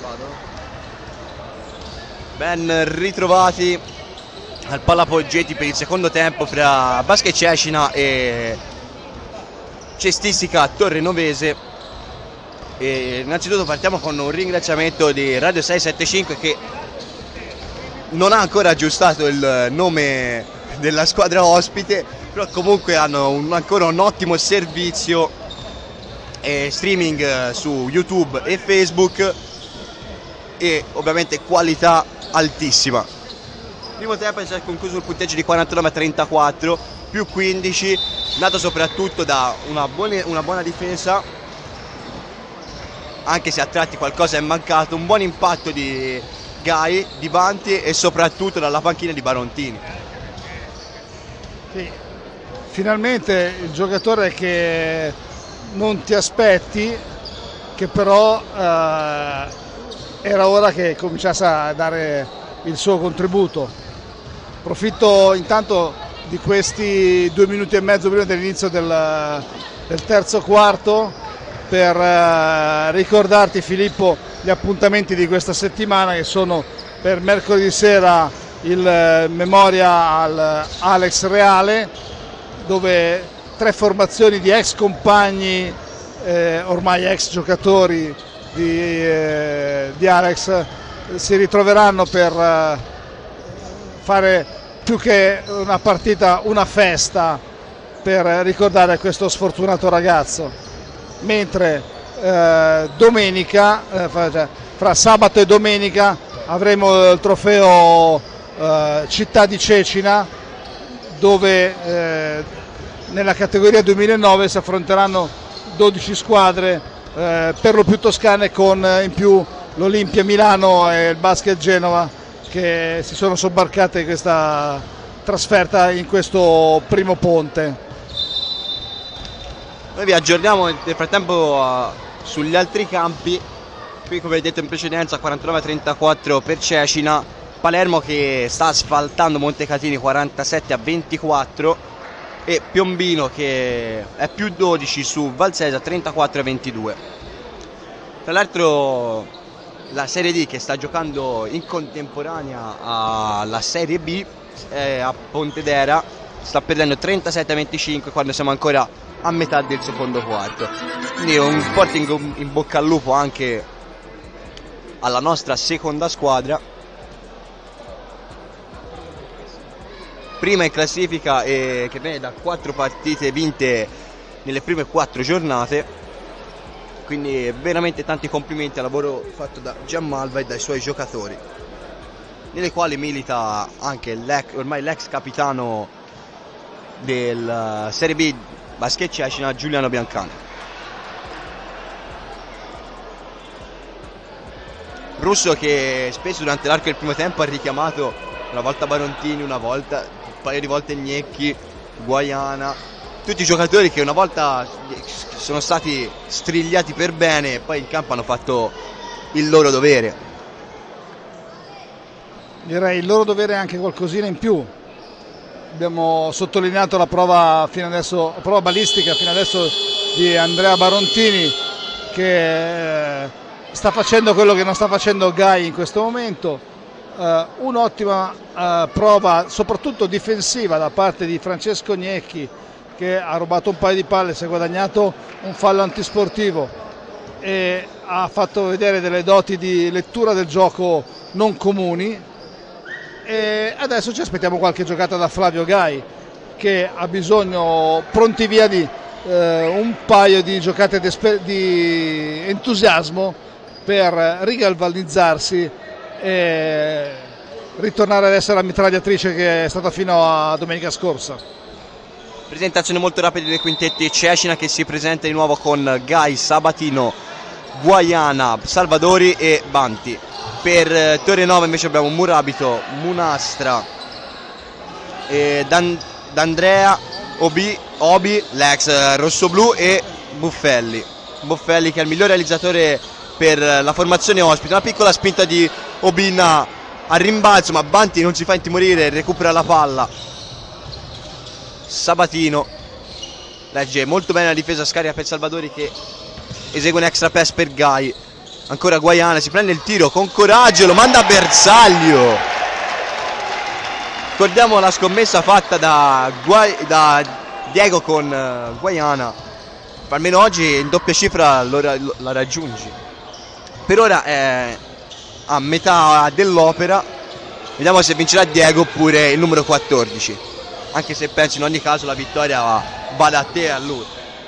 Ben ritrovati al Pallapoggeti per il secondo tempo fra Basket Cecina e Cestistica Torrenovese. E innanzitutto partiamo con un ringraziamento di Radio sei sette cinque che non ha ancora aggiustato il nome della squadra ospite, però comunque hanno un, ancora un ottimo servizio e streaming su YouTube e Facebook e ovviamente qualità altissima. Il primo tempo si è concluso il punteggio di quarantanove a trentaquattro più quindici, nato soprattutto da una buona, una buona difesa, anche se a tratti qualcosa è mancato, un buon impatto di Gai, di Banti e soprattutto dalla panchina di Barontini. Sì. Finalmente il giocatore che non ti aspetti, che però eh, era ora che cominciasse a dare il suo contributo. Approfitto intanto di questi due minuti e mezzo prima dell'inizio del, del terzo quarto per eh, ricordarti, Filippo, gli appuntamenti di questa settimana, che sono per mercoledì sera il eh, Memoria al Alex Reale, dove tre formazioni di ex compagni, eh, ormai ex giocatori di, eh, di Alex, si ritroveranno per eh, fare più che una partita, una festa per ricordare questo sfortunato ragazzo. Mentre eh, domenica, eh, fra, fra sabato e domenica, avremo il trofeo eh, Città di Cecina, dove eh, nella categoria duemilanove si affronteranno dodici squadre, eh, per lo più toscane, con in più l'Olimpia Milano e il Basket Genova, che si sono sobbarcate questa trasferta in questo primo ponte. Noi vi aggiorniamo nel frattempo uh, sugli altri campi. Qui, come detto in precedenza, quarantanove a trentaquattro per Cecina, Palermo che sta asfaltando Montecatini quarantasette a ventiquattro e Piombino che è più dodici su Valsesa trentaquattro a ventidue. Tra l'altro la Serie D, che sta giocando in contemporanea alla Serie B, eh, a Pontedera, sta perdendo trentasette a venticinque quando siamo ancora a metà del secondo quarto. Quindi un forte in, in bocca al lupo anche alla nostra seconda squadra, prima in classifica e che viene da quattro partite vinte nelle prime quattro giornate. Quindi veramente tanti complimenti al lavoro fatto da Giammalva e dai suoi giocatori, nelle quali milita anche l'ex, ormai l'ex capitano del Serie B Basket Cecina, Giuliano Biancani. Russo che spesso durante l'arco del primo tempo ha richiamato una volta Barontini, una volta, un paio di volte Gnecchi, Guaiana, tutti i giocatori che una volta sono stati strigliati per bene e poi in campo hanno fatto il loro dovere. Direi il loro dovere è anche qualcosina in più. Abbiamo sottolineato la prova fino adesso, la prova balistica fino adesso di Andrea Barontini, che eh, sta facendo quello che non sta facendo Gai in questo momento. Uh, un'ottima uh, prova soprattutto difensiva da parte di Francesco Gnecchi, che ha rubato un paio di palle, si è guadagnato un fallo antisportivo e ha fatto vedere delle doti di lettura del gioco non comuni. E adesso ci aspettiamo qualche giocata da Flavio Gai, che ha bisogno pronti via di eh, un paio di giocate di entusiasmo per rigalvanizzarsi e ritornare ad essere la mitragliatrice che è stata fino a domenica scorsa. Presentazione molto rapida dei quintetti. Cecina che si presenta di nuovo con Gai, Sabatino, Guaiana, Salvadori e Banti. Per Torrenova invece abbiamo Murabito, Munastra, eh, Dan, D'Andrea, Obi, Obi, l'ex rossoblu, e Buffelli. Buffelli che è il miglior realizzatore per la formazione ospite. Una piccola spinta di Obina a rimbalzo, ma Banti non si fa intimorire, recupera la palla. Sabatino legge molto bene la difesa, scarica per Salvadori che esegue un extra pass per Gai. Ancora Guaiana, si prende il tiro con coraggio, lo manda a bersaglio. Ricordiamo la scommessa fatta da, Guai, da Diego con uh, Guaiana. Almeno oggi in doppia cifra lo, lo, la raggiungi. Per ora è a metà dell'opera. Vediamo se vincerà Diego oppure il numero quattordici. Anche se penso in ogni caso la vittoria vada a te e a lui.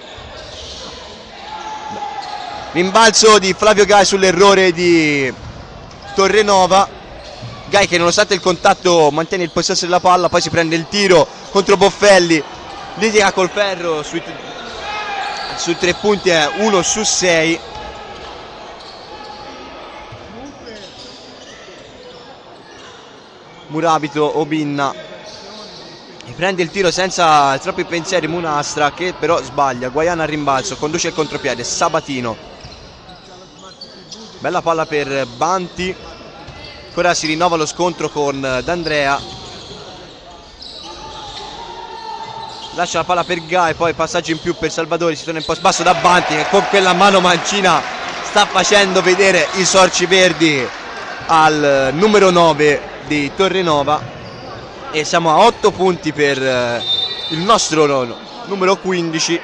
Rimbalzo di Flavio Gai sull'errore di Torrenova. Gai che nonostante il contatto mantiene il possesso della palla, poi si prende il tiro contro Boffelli, litiga col ferro sui, sui tre punti, è uno su sei. Murabito, Obinna, e prende il tiro senza troppi pensieri Munastra, che però sbaglia. Guaiana al rimbalzo, conduce il contropiede, Sabatino. Bella palla per Banti. Ora si rinnova lo scontro con D'Andrea. Lascia la palla per Gai, poi passaggio in più per Salvadori, si torna in post basso da Banti che con quella mano mancina sta facendo vedere i sorci verdi al numero nove di Torrenova. E siamo a otto punti per il nostro numero quindici.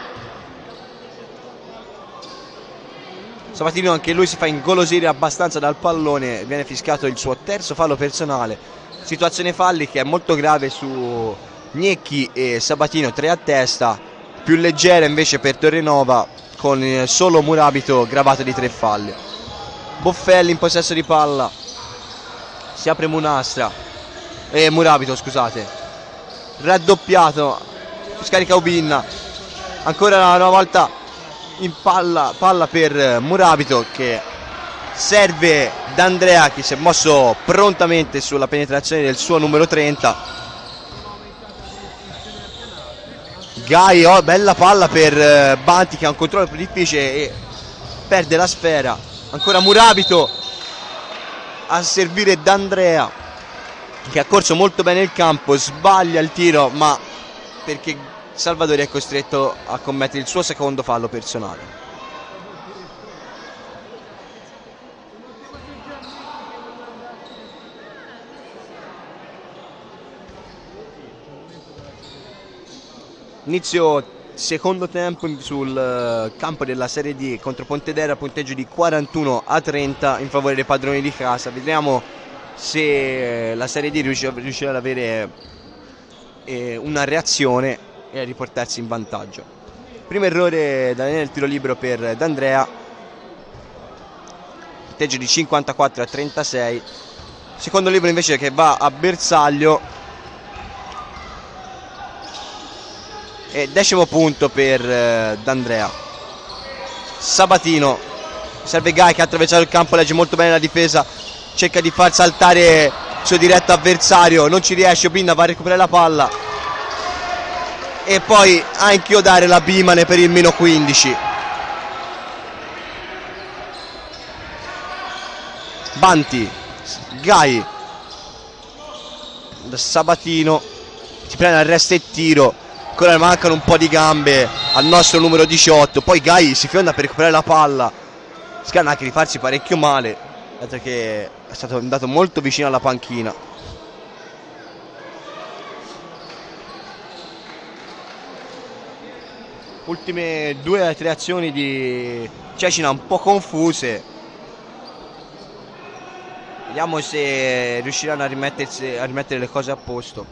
Sabatino anche lui si fa ingolosire abbastanza dal pallone, viene fischiato il suo terzo fallo personale. Situazione falli che è molto grave su Gnecchi e Sabatino, tre a testa, più leggera invece per Torrenova con solo Murabito gravato di tre falli. Boffelli in possesso di palla, si apre Munastra, eh, Murabito scusate, raddoppiato, scarica Obinna, ancora una volta in palla, palla per Murabito che serve D'Andrea che si è mosso prontamente sulla penetrazione del suo numero trenta. Gai, oh, bella palla per Banti che ha un controllo più difficile e perde la sfera. Ancora Murabito a servire D'Andrea che ha corso molto bene il campo, sbaglia il tiro ma perché Salvadori è costretto a commettere il suo secondo fallo personale. Inizio secondo tempo sul campo della Serie D contro Pontedera, punteggio di quarantuno a trenta in favore dei padroni di casa. Vediamo se la Serie D riuscirà ad avere una reazione e a riportarsi in vantaggio. Primo errore da nel tiro libero per D'Andrea, punteggio di cinquantaquattro a trentasei. Secondo libero invece che va a bersaglio e decimo punto per eh, D'Andrea. Sabatino, serve Gai che ha attraversato il campo, legge molto bene la difesa, cerca di far saltare il suo diretto avversario, non ci riesce. Obinna va a recuperare la palla e poi a inchiodare la Bimane per il meno quindici. Banti, Gai, Sabatino si prende arresto e tiro, ancora mancano un po' di gambe al nostro numero diciotto, poi Gai si fionda per recuperare la palla, scanna anche di farsi parecchio male, dato che è stato andato molto vicino alla panchina. Ultime due o tre azioni di Cecina un po' confuse. Vediamo se riusciranno a, rimettersi, a rimettere le cose a posto.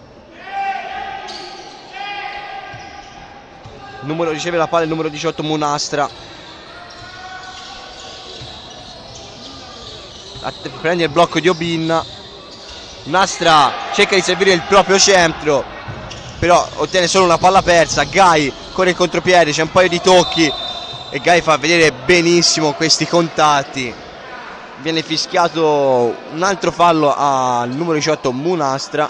Il numero, riceve la palla il numero diciotto Munastra. Prende il blocco di Obinna. Munastra cerca di servire il proprio centro, però ottiene solo una palla persa. Gai corre in contropiede, c'è un paio di tocchi e Gai fa vedere benissimo questi contatti. Viene fischiato un altro fallo al numero diciotto Munastra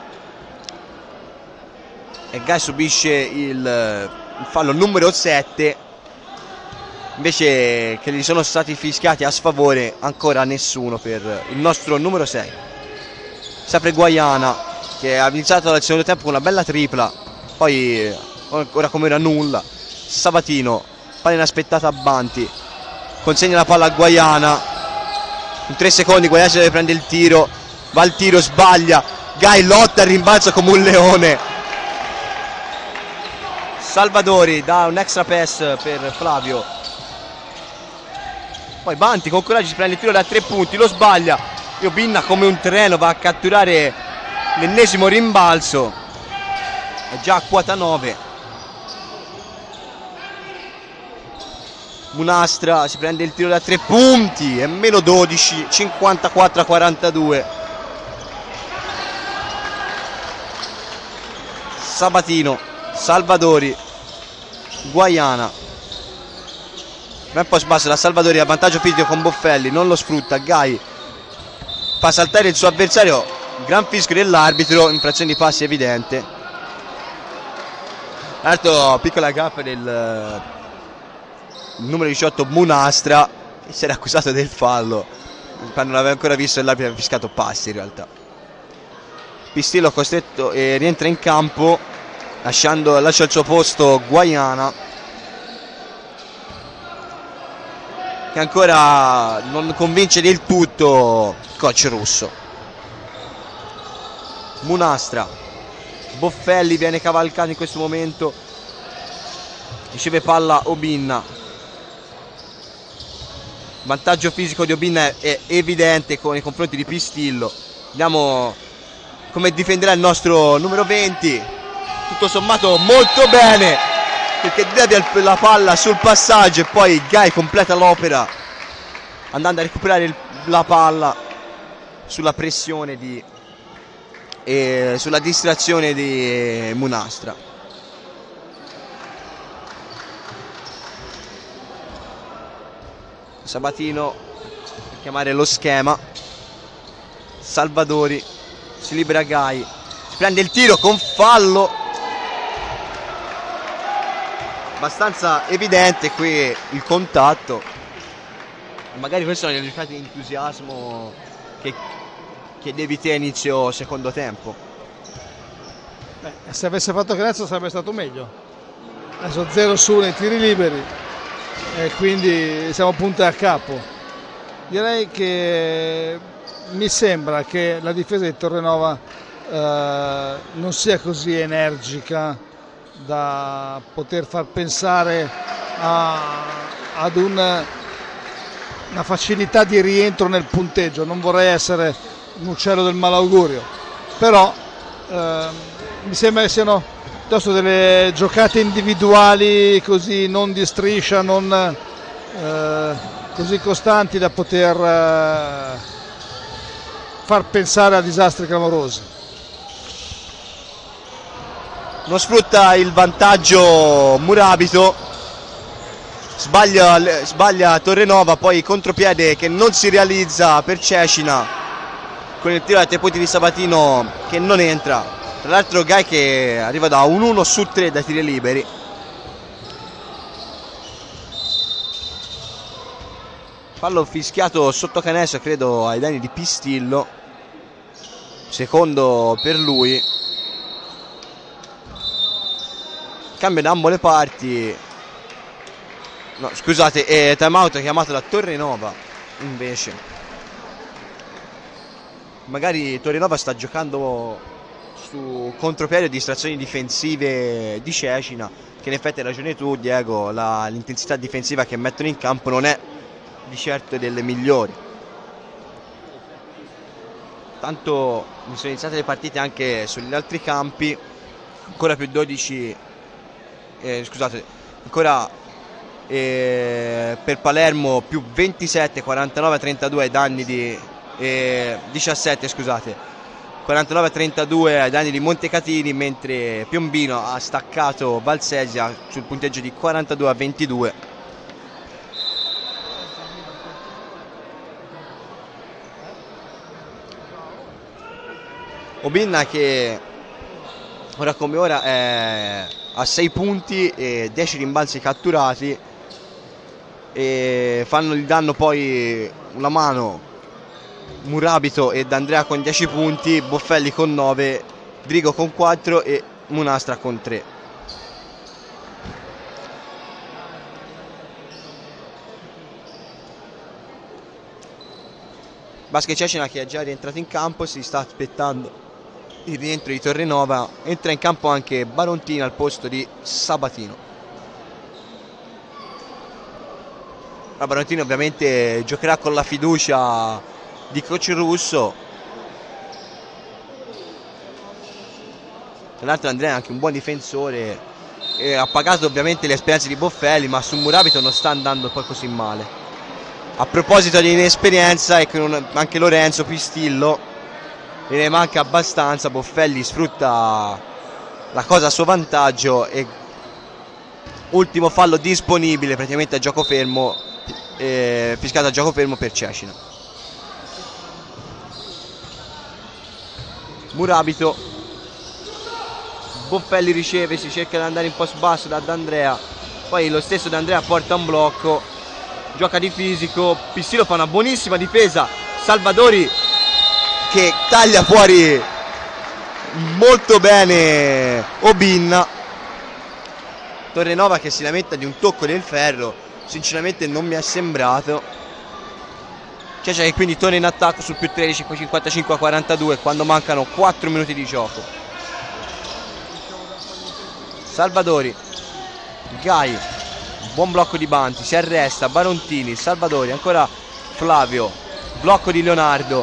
e Gai subisce il, il fallo numero sette, invece che gli sono stati fischiati a sfavore ancora nessuno per il nostro numero sei. Sempre Guaiana che ha iniziato dal secondo tempo con una bella tripla, poi ora come era nulla. Sabatino, palla inaspettata a Banti, consegna la palla a Guaiana. In tre secondi Guaiana deve prendere il tiro, va al tiro, sbaglia, Gai lotta al rimbalzo come un leone. Salvadori dà un extra pass per Flavio, poi Banti con coraggio si prende il tiro da tre punti, lo sbaglia e Obinna come un treno va a catturare l'ennesimo rimbalzo, è già a quota nove. Munastra si prende il tiro da tre punti, è meno dodici, cinquantaquattro a quarantadue. Sabatino, Salvadori, Guaiana. Ben poi sbassa da Salvadori a vantaggio fisico con Boffelli, non lo sfrutta, Gai fa saltare il suo avversario, gran fischio dell'arbitro, infrazione di passi evidente. Tra l'altro piccola gaffa del numero diciotto Munastra, che si era accusato del fallo quando non aveva ancora visto, e l'arbitro aveva fischiato passi in realtà. Pistillo costretto e rientra in campo lasciando, lascia il suo posto Guaiana, che ancora non convince del tutto coach russo. Munastra, Boffelli viene cavalcato in questo momento, riceve palla Obinna. Vantaggio fisico di Obinna è evidente con i confronti di Pistillo. Vediamo come difenderà il nostro numero venti. Tutto sommato molto bene, perché deve la palla sul passaggio e poi Gai completa l'opera andando a recuperare il, la palla sulla pressione di e sulla distrazione di Munastra. Sabatino per chiamare lo schema. Salvadori si libera Gai, si prende il tiro con fallo abbastanza evidente qui il contatto, magari questi sono i risultati di entusiasmo che, che devi te a inizio secondo tempo. Beh, se avesse fatto Canezzo sarebbe stato meglio. Adesso zero su nei tiri liberi e quindi siamo punti a capo. Direi che mi sembra che la difesa di Torrenova eh, non sia così energica da poter far pensare a, ad un, una facilità di rientro nel punteggio. Non vorrei essere un uccello del malaugurio, però eh, mi sembra che siano piuttosto delle giocate individuali così non di striscia, non eh, così costanti da poter eh, far pensare a disastri clamorosi. Non sfrutta il vantaggio Murabito, sbaglia, sbaglia Torrenova, poi contropiede che non si realizza per Cecina con il tiro da tre punti di Sabatino che non entra. Tra l'altro Gai che arriva da un uno su tre da tiri liberi. Fallo fischiato sotto canestro, credo ai danni di Pistillo, secondo per lui. Cambio da ambo le parti. No, scusate, è timeout chiamato da Torrenova invece. Magari Torrenova sta giocando su contropiede e distrazioni difensive di Cecina, che in effetti hai ragione tu Diego, l'intensità difensiva che mettono in campo non è di certo delle migliori. Tanto mi sono iniziate le partite anche sugli altri campi, ancora più dodici, eh, scusate, ancora eh, per Palermo più ventisette, quarantanove a trentadue ai danni di eh, diciassette, scusate, quarantanove a trentadue ai danni di Montecatini, mentre Piombino ha staccato Valsesia sul punteggio di quarantadue a ventidue. Obinna che ora come ora è a sei punti e dieci rimbalzi catturati, e fanno il danno poi una mano Murabito ed Andrea con dieci punti, Boffelli con nove, Drigo con quattro e Munastra con tre. Basket Cecina, che è già rientrato in campo, si sta aspettando il rientro di Torrenova. Entra in campo anche Barontini al posto di Sabatino. La Barontini ovviamente giocherà con la fiducia di coach russo. Tra l'altro Andrea è anche un buon difensore e ha pagato ovviamente le esperienze di Boffelli, ma su Murabito non sta andando poi così male. A proposito di inesperienza, e con anche Lorenzo Pistillo ne manca abbastanza. Boffelli sfrutta la cosa a suo vantaggio e ultimo fallo disponibile praticamente a gioco fermo, eh, fischiato a gioco fermo per Cecina. Murabito, Boffelli riceve, si cerca di andare in post basso da D'Andrea, poi lo stesso D'Andrea porta un blocco, gioca di fisico, Pistillo fa una buonissima difesa, Salvadori che taglia fuori molto bene Obinna. Torrenova che si lamenta di un tocco del ferro, sinceramente non mi è sembrato. Cioè, che quindi torna in attacco sul più tredici, poi cinquantacinque a quarantadue quando mancano quattro minuti di gioco. Salvadori, Gai, buon blocco di Banti, si arresta Barontini, Salvadori, ancora Flavio, blocco di Leonardo,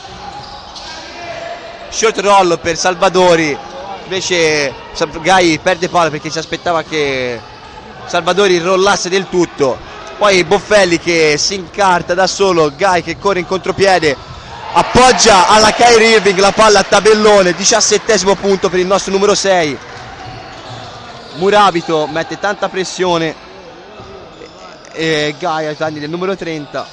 short roll per Salvadori, invece Gai perde palla perché si aspettava che Salvadori rollasse del tutto, poi Boffelli che si incarta da solo, Gai che corre in contropiede, appoggia alla Kyrie Irving la palla a tabellone, diciassettesimo punto per il nostro numero sei. Murabito mette tanta pressione e Gai ai danni del numero trenta.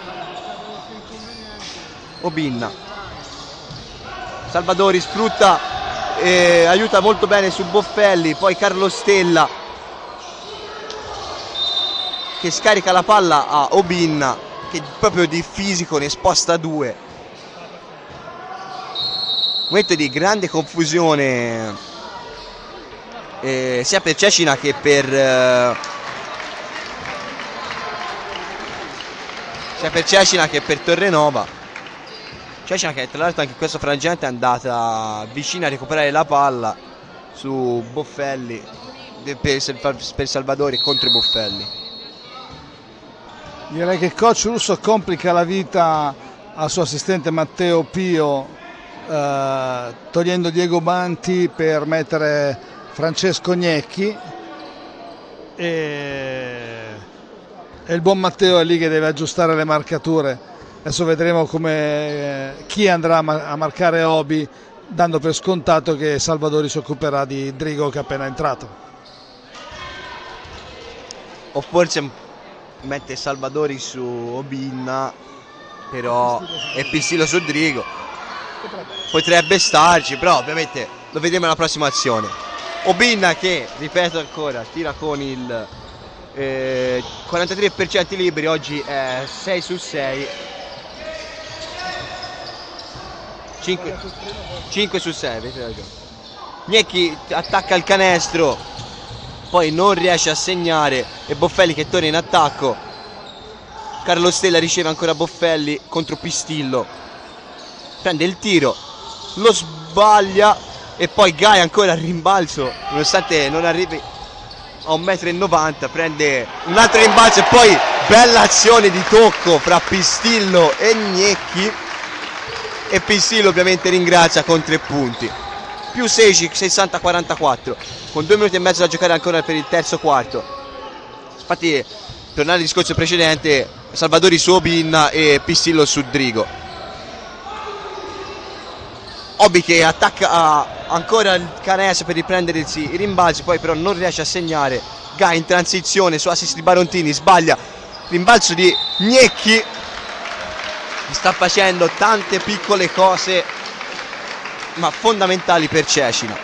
Obinna, Salvadori sfrutta e aiuta molto bene su Boffelli, poi Carlo Stella che scarica la palla a Obinna che proprio di fisico ne sposta due. Momento di grande confusione eh, sia per Cecina che per eh, sia per Cecina che per Torrenova. Cecina che tra l'altro anche in questo frangente è andata vicina a recuperare la palla su Boffelli per, per Salvadori contro i Boffelli. Direi che il coach russo complica la vita al suo assistente Matteo Pio, eh, togliendo Diego Banti per mettere Francesco Gnecchi, e, e il buon Matteo è lì che deve aggiustare le marcature. Adesso vedremo come, eh, chi andrà a marcare Obi, dando per scontato che Salvadori si occuperà di Drigo che è appena entrato. O forse mette Salvadori su Obinna, però e Pistillo su Drigo. Potrebbe starci, però ovviamente lo vedremo nella prossima azione. Obinna che, ripeto ancora, tira con il eh, quarantatré per cento liberi, oggi è sei su sei. cinque, cinque su sei, avete ragione. Gnecchi attacca il canestro, poi non riesce a segnare e Boffelli che torna in attacco. Carlo Stella riceve ancora Boffelli contro Pistillo, prende il tiro, lo sbaglia e poi Gai ancora al rimbalzo, nonostante non arrivi a un metro e novanta, prende un altro rimbalzo e poi bella azione di tocco fra Pistillo e Gnecchi, e Pistillo ovviamente ringrazia con tre punti. Più sei, sessanta a quarantaquattro, con due minuti e mezzo da giocare ancora per il terzo quarto. Infatti, tornare al discorso precedente, Salvadori su Obinna e Pistillo su Drigo. Obi che attacca ancora il canestro per riprendere i rimbalzi, poi però non riesce a segnare. Gai in transizione su assist di Barontini, sbaglia, rimbalzo di Gnecchi. Sta facendo tante piccole cose ma fondamentali per Cecina.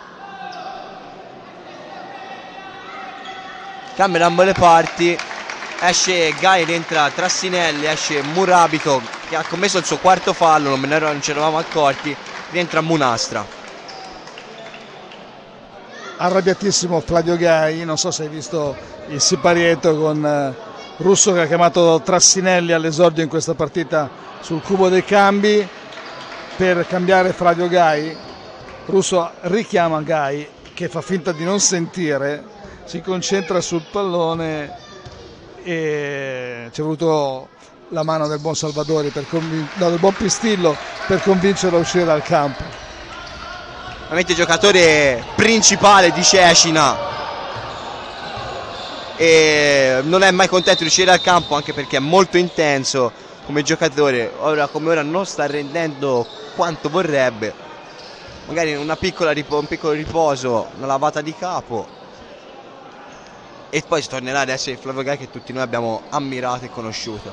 Cambia ambo le parti. esce Gai, entra Trassinelli, esce Murabito che ha commesso il suo quarto fallo, non, ne non ci eravamo accorti, rientra Munastra. Arrabbiatissimo Flavio Gai, non so se hai visto il siparietto con eh, Russo che ha chiamato Trassinelli all'esordio in questa partita sul cubo dei cambi per cambiare Flavio Gai. Russo richiama Gai che fa finta di non sentire, si concentra sul pallone e ci è voluto la mano del buon Salvadori, per convin- no, del buon Pistillo per convincerlo a uscire dal campo. Veramente il giocatore principale di Cecina e non è mai contento di uscire dal campo, anche perché è molto intenso come giocatore. Ora come ora non sta rendendo quanto vorrebbe, magari una piccola ripo- un piccolo riposo, una lavata di capo e poi si tornerà ad essere il Flavio Gai che tutti noi abbiamo ammirato e conosciuto.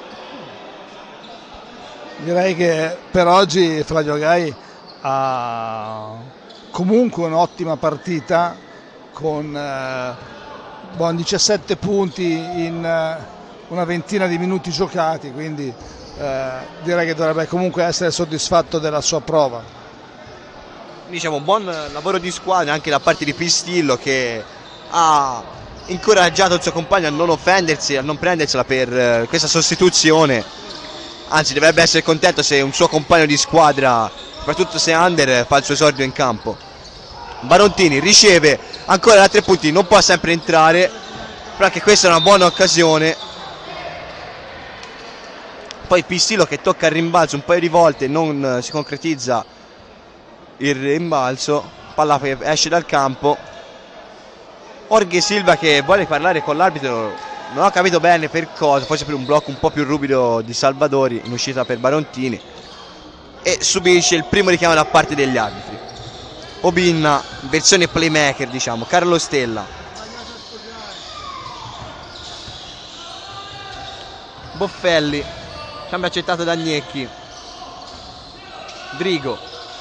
Direi che per oggi Flavio Gai ha comunque un'ottima partita con eh, buon diciassette punti in eh, una ventina di minuti giocati, quindi eh, direi che dovrebbe comunque essere soddisfatto della sua prova. Diciamo buon lavoro di squadra anche da parte di Pistillo, che ha incoraggiato il suo compagno a non offendersi, a non prendersela per eh, questa sostituzione, anzi dovrebbe essere contento se un suo compagno di squadra, soprattutto se under, fa il suo esordio in campo. Barontini riceve ancora da tre punti, non può sempre entrare, però anche questa è una buona occasione. Poi Pistillo che tocca il rimbalzo un paio di volte, non si concretizza il rimbalzo, palla che esce dal campo. Jorge Silva che vuole parlare con l'arbitro, non ho capito bene per cosa, forse per un blocco un po' più ruvido di Salvadori in uscita per Barontini, e subisce il primo richiamo da parte degli arbitri. Obinna, versione playmaker diciamo, Carlo Stella. Boffelli, cambio accettato da Gnecchi. Drigo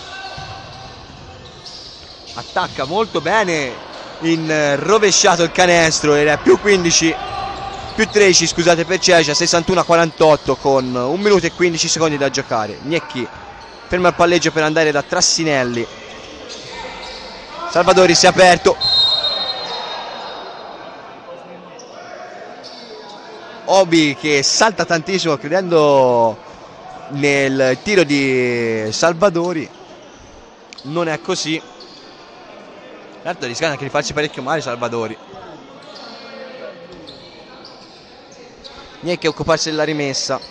attacca molto bene, in rovesciato il canestro, era più quindici, più tredici scusate per Cecina, sessantuno a quarantotto con un minuto e quindici secondi da giocare. Gnecchi ferma il palleggio per andare da Trassinelli. Salvadori si è aperto, Obi che salta tantissimo credendo nel tiro di Salvadori, non è così. Certo rischia anche di farci parecchio male Salvadori. Niente, occuparsi della rimessa.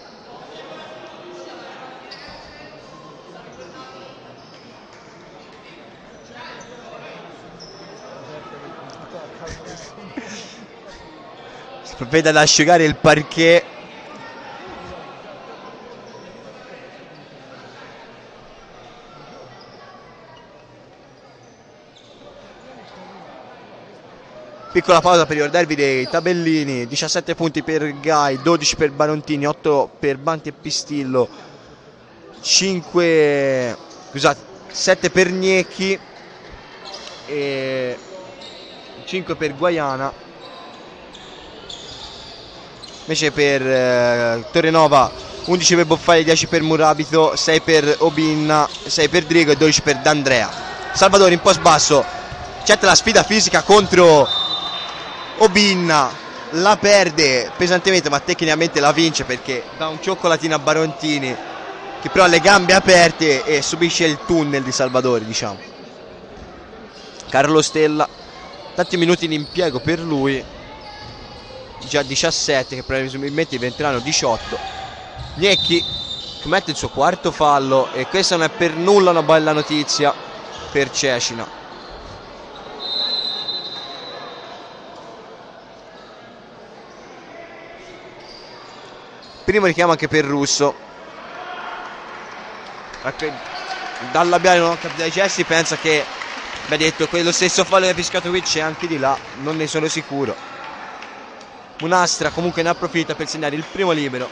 Si provvede ad asciugare il parquet. Piccola pausa per ricordarvi dei tabellini: diciassette punti per Gai, dodici per Barontini, otto per Banti e Pistillo, cinque, scusate, sette per Gnecchi e cinque per Guaiana. Invece per eh, Torrenova undici per Boffaglia, dieci per Murabito, sei per Obinna, sei per Drigo e dodici per D'Andrea. Salvadori in post basso, accetta la sfida fisica contro Obinna, la perde pesantemente ma tecnicamente la vince perché dà un cioccolatino a Barontini che però ha le gambe aperte e subisce il tunnel di Salvadori, diciamo. Carlo Stella, tanti minuti in impiego per lui, già diciassette che presumibilmente diventeranno diciotto. Gnecchi commette il suo quarto fallo e questa non è per nulla una bella notizia per Cecina. Primo richiamo anche per Russo. Dal labiale non ho capito dai gesti, pensa che abbia detto quello stesso fallo che ha fischiato qui c'è anche di là, non ne sono sicuro. Munastra comunque ne approfitta per segnare il primo libero.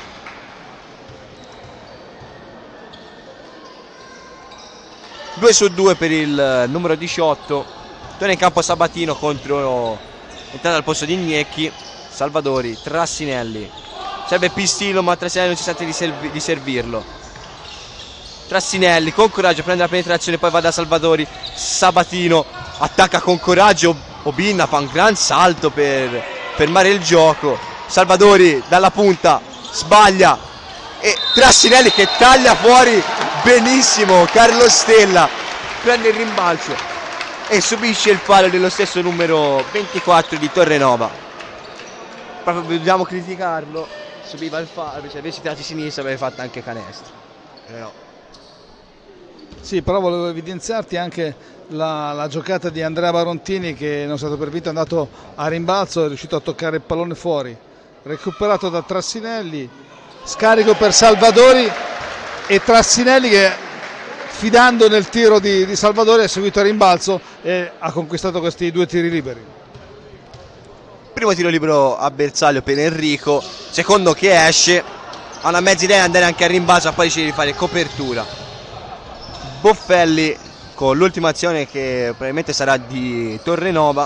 due su due per il numero diciotto. Torna in campo Sabatino contro, entrando al posto di Gnecchi. Salvadori, Trassinelli, serve Pistilo ma Trassinelli non si sente di, servi, di servirlo. Trassinelli con coraggio prende la penetrazione, poi va da Salvadori, Sabatino attacca con coraggio, Obinna fa un gran salto per fermare il gioco, Salvadori dalla punta sbaglia e Trassinelli che taglia fuori benissimo, Carlo Stella prende il rimbalzo e subisce il fallo dello stesso numero ventiquattro di Torrenova. Proprio dobbiamo criticarlo, subiva il fallo, se avessi tirato a sinistra avrebbe fatto anche canestro. Eh no. Sì, però volevo evidenziarti anche la, la giocata di Andrea Barontini che non è stato per vinto, è andato a rimbalzo, è riuscito a toccare il pallone fuori, recuperato da Trassinelli, scarico per Salvadori e Trassinelli che fidando nel tiro di, di Salvadori ha seguito a rimbalzo e ha conquistato questi due tiri liberi. Primo tiro libero a bersaglio per Enrico, secondo che esce, ha una mezza idea di andare anche a rimbalzo, poi decide di fare copertura. Boffelli con l'ultima azione che probabilmente sarà di Torrenova.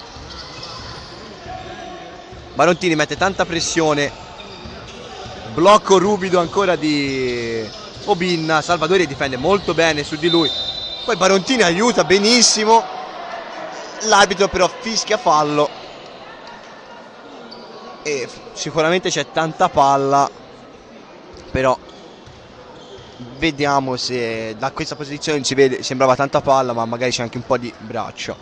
Barontini mette tanta pressione, blocco ruvido ancora di Obinna, Salvadori difende molto bene su di lui, poi Barontini aiuta benissimo, l'arbitro però fischia fallo e sicuramente c'è tanta palla, però vediamo se da questa posizione si vede, sembrava tanta palla ma magari c'è anche un po' di braccio.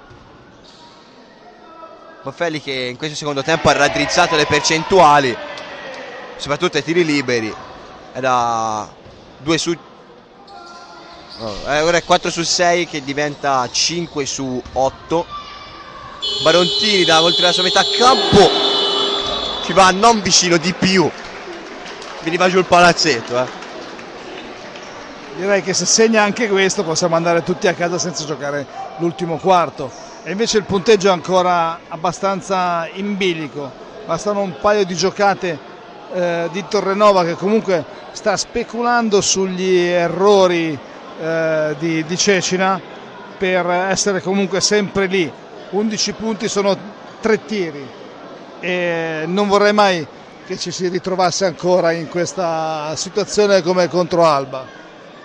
Boffelli che in questo secondo tempo ha raddrizzato le percentuali, soprattutto ai tiri liberi, era due su oh, ora è quattro su sei che diventa cinque su otto. Barontini da oltre la sua metà campo ci va non vicino, di più, veniva giù il palazzetto. eh. Direi che se segna anche questo possiamo andare tutti a casa senza giocare l'ultimo quarto, e invece il punteggio è ancora abbastanza in bilico, bastano un paio di giocate eh, di Torrenova che comunque sta speculando sugli errori eh, di, di Cecina per essere comunque sempre lì. undici punti sono tre tiri e non vorrei mai che ci si ritrovasse ancora in questa situazione come contro Alba.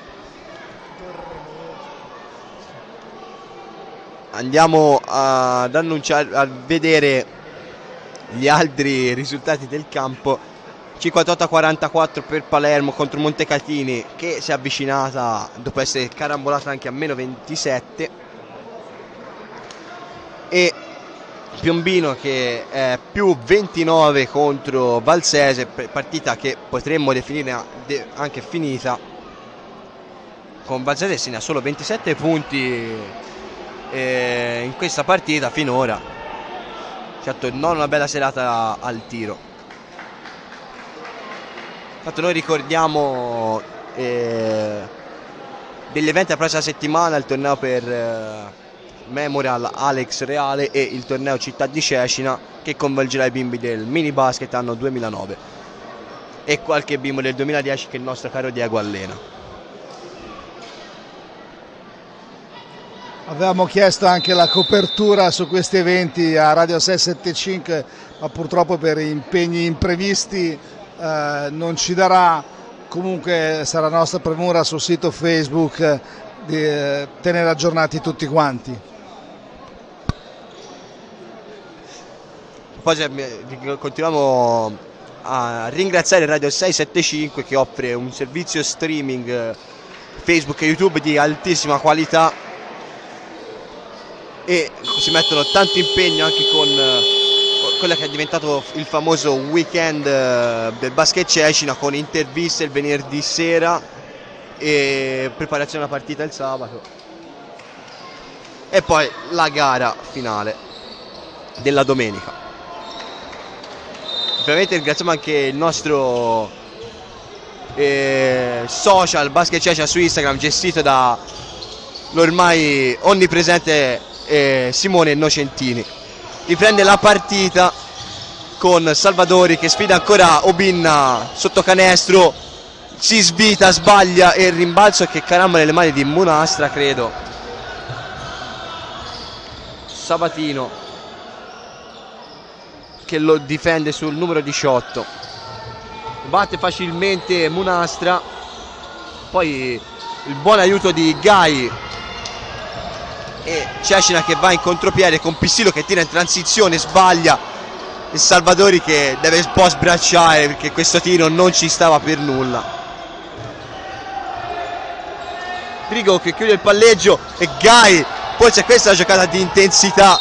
Andiamo ad annunciare, a vedere gli altri risultati del campo. cinquantotto a quarantaquattro per Palermo contro Montecatini che si è avvicinata dopo essere carambolata anche a meno ventisette, e Piombino che è più ventinove contro Valsese, partita che potremmo definire anche finita, con Valsese segna solo ventisette punti in questa partita finora. Certo non una bella serata al tiro. Infatti noi ricordiamo eh, degli eventi la prossima settimana, il torneo per eh, Memorial Alex Reale e il torneo Città di Cecina che coinvolgerà i bimbi del mini basket anno duemilanove e qualche bimbo del duemiladieci che il nostro caro Diego allena. Avevamo chiesto anche la copertura su questi eventi a Radio sei sette cinque, ma purtroppo per impegni imprevisti eh, non ci darà. Comunque sarà nostra premura sul sito Facebook eh, di eh, tenere aggiornati tutti quanti. Poi continuiamo a ringraziare Radio sei sette cinque che offre un servizio streaming Facebook e YouTube di altissima qualità e si mettono tanto impegno anche con quello che è diventato il famoso weekend del basket Cecina, con interviste il venerdì sera e preparazione alla partita il sabato e poi la gara finale della domenica. Ovviamente ringraziamo anche il nostro eh, social Basket Cecina su Instagram, gestito da l'ormai onnipresente eh, Simone Innocentini. Riprende la partita con Salvadori che sfida ancora Obinna sotto canestro, si svita, sbaglia e il rimbalzo che caramba nelle mani di Munastra, credo. Sabatino che lo difende sul numero diciotto. Batte facilmente Munastra, poi il buon aiuto di Gai e Cecina che va in contropiede con Pistillo che tira in transizione, sbaglia, e Salvadori che deve un po' sbracciare perché questo tiro non ci stava per nulla. Drigo che chiude il palleggio e Gai, forse questa è una giocata di intensità,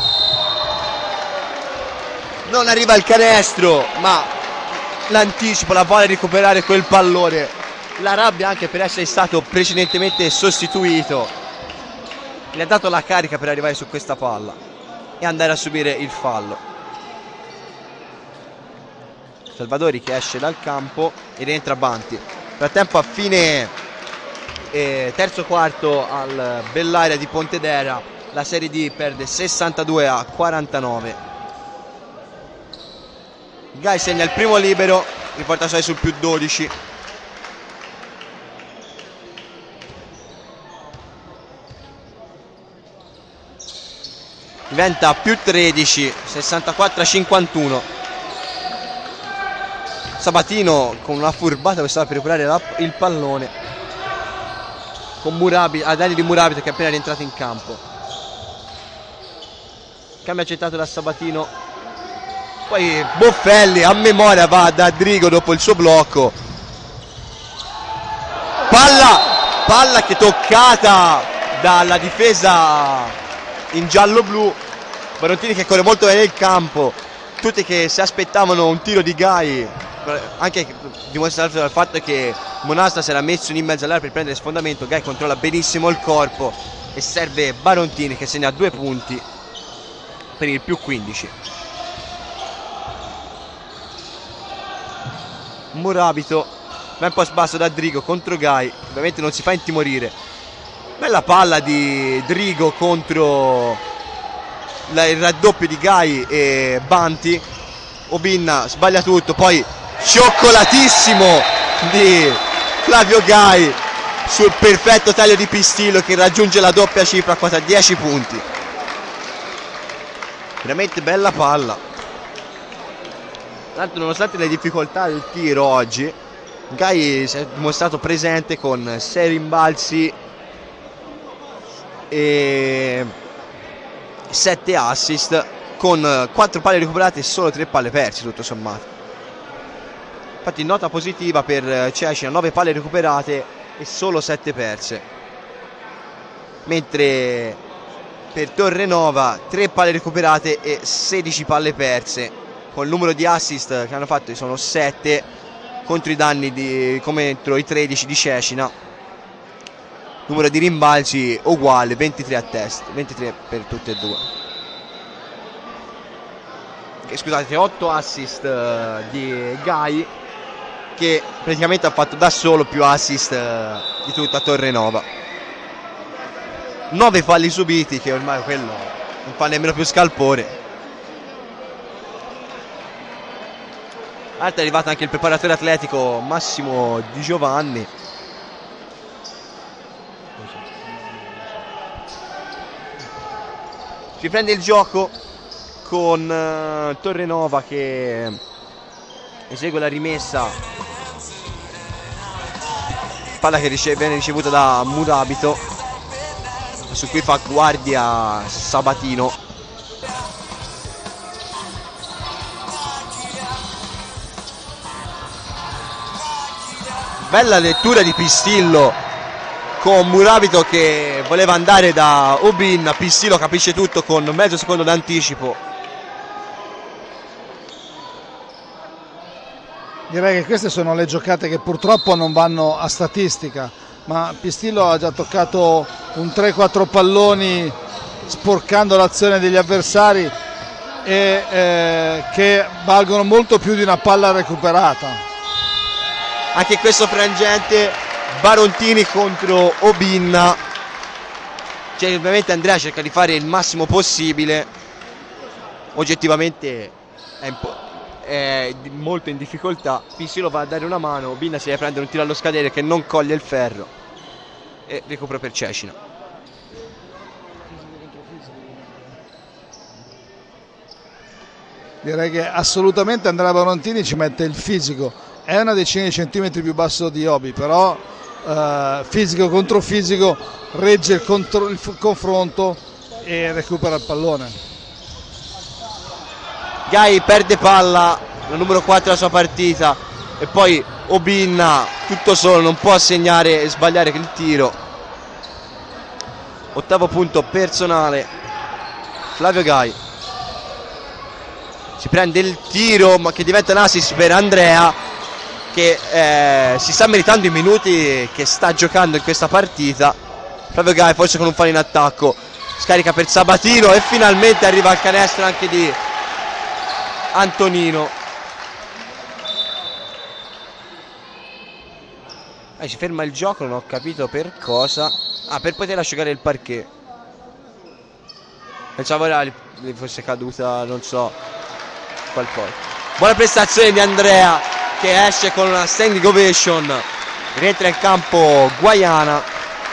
non arriva il canestro ma l'anticipo, la vuole recuperare quel pallone. La rabbia anche per essere stato precedentemente sostituito, gli ha dato la carica per arrivare su questa palla e andare a subire il fallo. Salvadori che esce dal campo e rientra Banti. Nel frattempo a fine eh, terzo quarto al Bellaria di Pontedera la Serie D perde sessantadue a quarantanove. Gai segna il primo libero, riporta sul più dodici. Diventa più tredici, sessantaquattro a cinquantuno. Sabatino con una furbata che stava per recuperare la, il pallone con Murabi, a danni di Murabito che è appena rientrato in campo. Cambio accettato da Sabatino, poi Boffelli a memoria va da Drigo dopo il suo blocco. Palla, palla che toccata dalla difesa in giallo-blu. Barontini che corre molto bene nel campo, tutti che si aspettavano un tiro di Gai, anche dimostrato dal fatto che Monasta si era messo in mezzo all'area per prendere sfondamento. Gai controlla benissimo il corpo e serve Barontini che segna due punti per il più quindici. Murabito va un po' sbasso da Drigo contro Gai, ovviamente non si fa intimorire. Bella palla di Drigo contro la, il raddoppio di Gai e Banti. Obinna sbaglia tutto, poi cioccolatissimo di Flavio Gai sul perfetto taglio di Pistillo che raggiunge la doppia cifra quota dieci punti. Veramente bella palla. Tanto nonostante le difficoltà del tiro oggi, Gai si è dimostrato presente con sei rimbalzi e sette assist, con quattro palle recuperate e solo tre palle perse tutto sommato. Infatti nota positiva per Cecina, nove palle recuperate e solo sette perse, mentre per Torrenova tre palle recuperate e sedici palle perse, con il numero di assist che hanno fatto sono sette contro i danni di contro i tredici di Cecina. Numero di rimbalzi uguale, ventitré a test, ventitré per tutte e due. E, scusate, otto assist uh, di Gai, che praticamente ha fatto da solo più assist uh, di tutta Torrenova. nove falli subiti, che ormai quello non fa nemmeno più scalpore. Alta è arrivato anche il preparatore atletico Massimo Di Giovanni. Si prende il gioco con uh, Torrenova che esegue la rimessa, palla che rice- viene ricevuta da Murabito, su cui fa guardia Sabatino. Bella lettura di Pistillo con Murabito che voleva andare da Obin. Pistillo capisce tutto con mezzo secondo d'anticipo. Direi che queste sono le giocate che purtroppo non vanno a statistica, ma Pistillo ha già toccato un tre quattro palloni sporcando l'azione degli avversari e eh, che valgono molto più di una palla recuperata. Anche in questo frangente Barontini contro Obinna, cioè ovviamente Andrea cerca di fare il massimo possibile, oggettivamente è, è molto in difficoltà. Pistillo va a dare una mano, Obinna si deve prendere un tiro allo scadere che non coglie il ferro e recupero per Cecina. direi che assolutamente Andrea Barontini ci mette il fisico, è una decina di centimetri più basso di Obi, però eh, fisico contro fisico regge il, contro, il confronto e recupera il pallone. Gai perde palla, la numero quattro della sua partita, e poi Obinna tutto solo non può segnare e sbagliare il tiro. Ottavo punto personale, Flavio Gai si prende il tiro, ma che diventa un assist per Andrea, che eh, si sta meritando i minuti che sta giocando in questa partita. Flavio Gai forse con un fallo in attacco, scarica per Sabatino e finalmente arriva al canestro anche di Antonino. Eh, si ferma il gioco, non ho capito per cosa. Ah, per poter asciugare il parquet. Pensavo era, gli fosse caduta, non so, qualcosa. Buona prestazione di Andrea, che esce con una standing ovation. Rientra in campo Guaiana.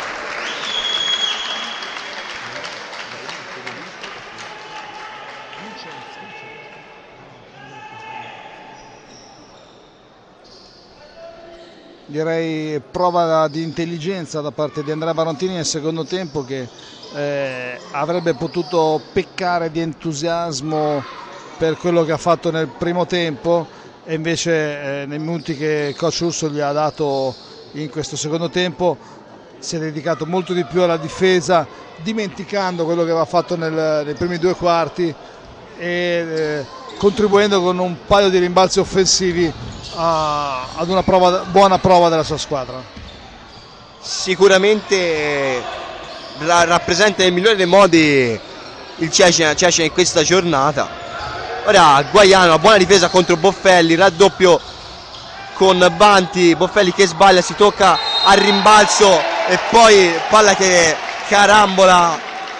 Direi prova di intelligenza da parte di Andrea Barontini nel secondo tempo, che eh, avrebbe potuto peccare di entusiasmo per quello che ha fatto nel primo tempo, e invece eh, nei minuti che il coach Russo gli ha dato in questo secondo tempo si è dedicato molto di più alla difesa, dimenticando quello che aveva fatto nel, nei primi due quarti e eh, contribuendo con un paio di rimbalzi offensivi a, ad una prova, buona prova della sua squadra. Sicuramente la rappresenta nel migliore dei modi il Cecina, Cecina in questa giornata. Ora Guaiano, una buona difesa contro Boffelli, raddoppio con Banti, Boffelli che sbaglia, si tocca al rimbalzo e poi palla che carambola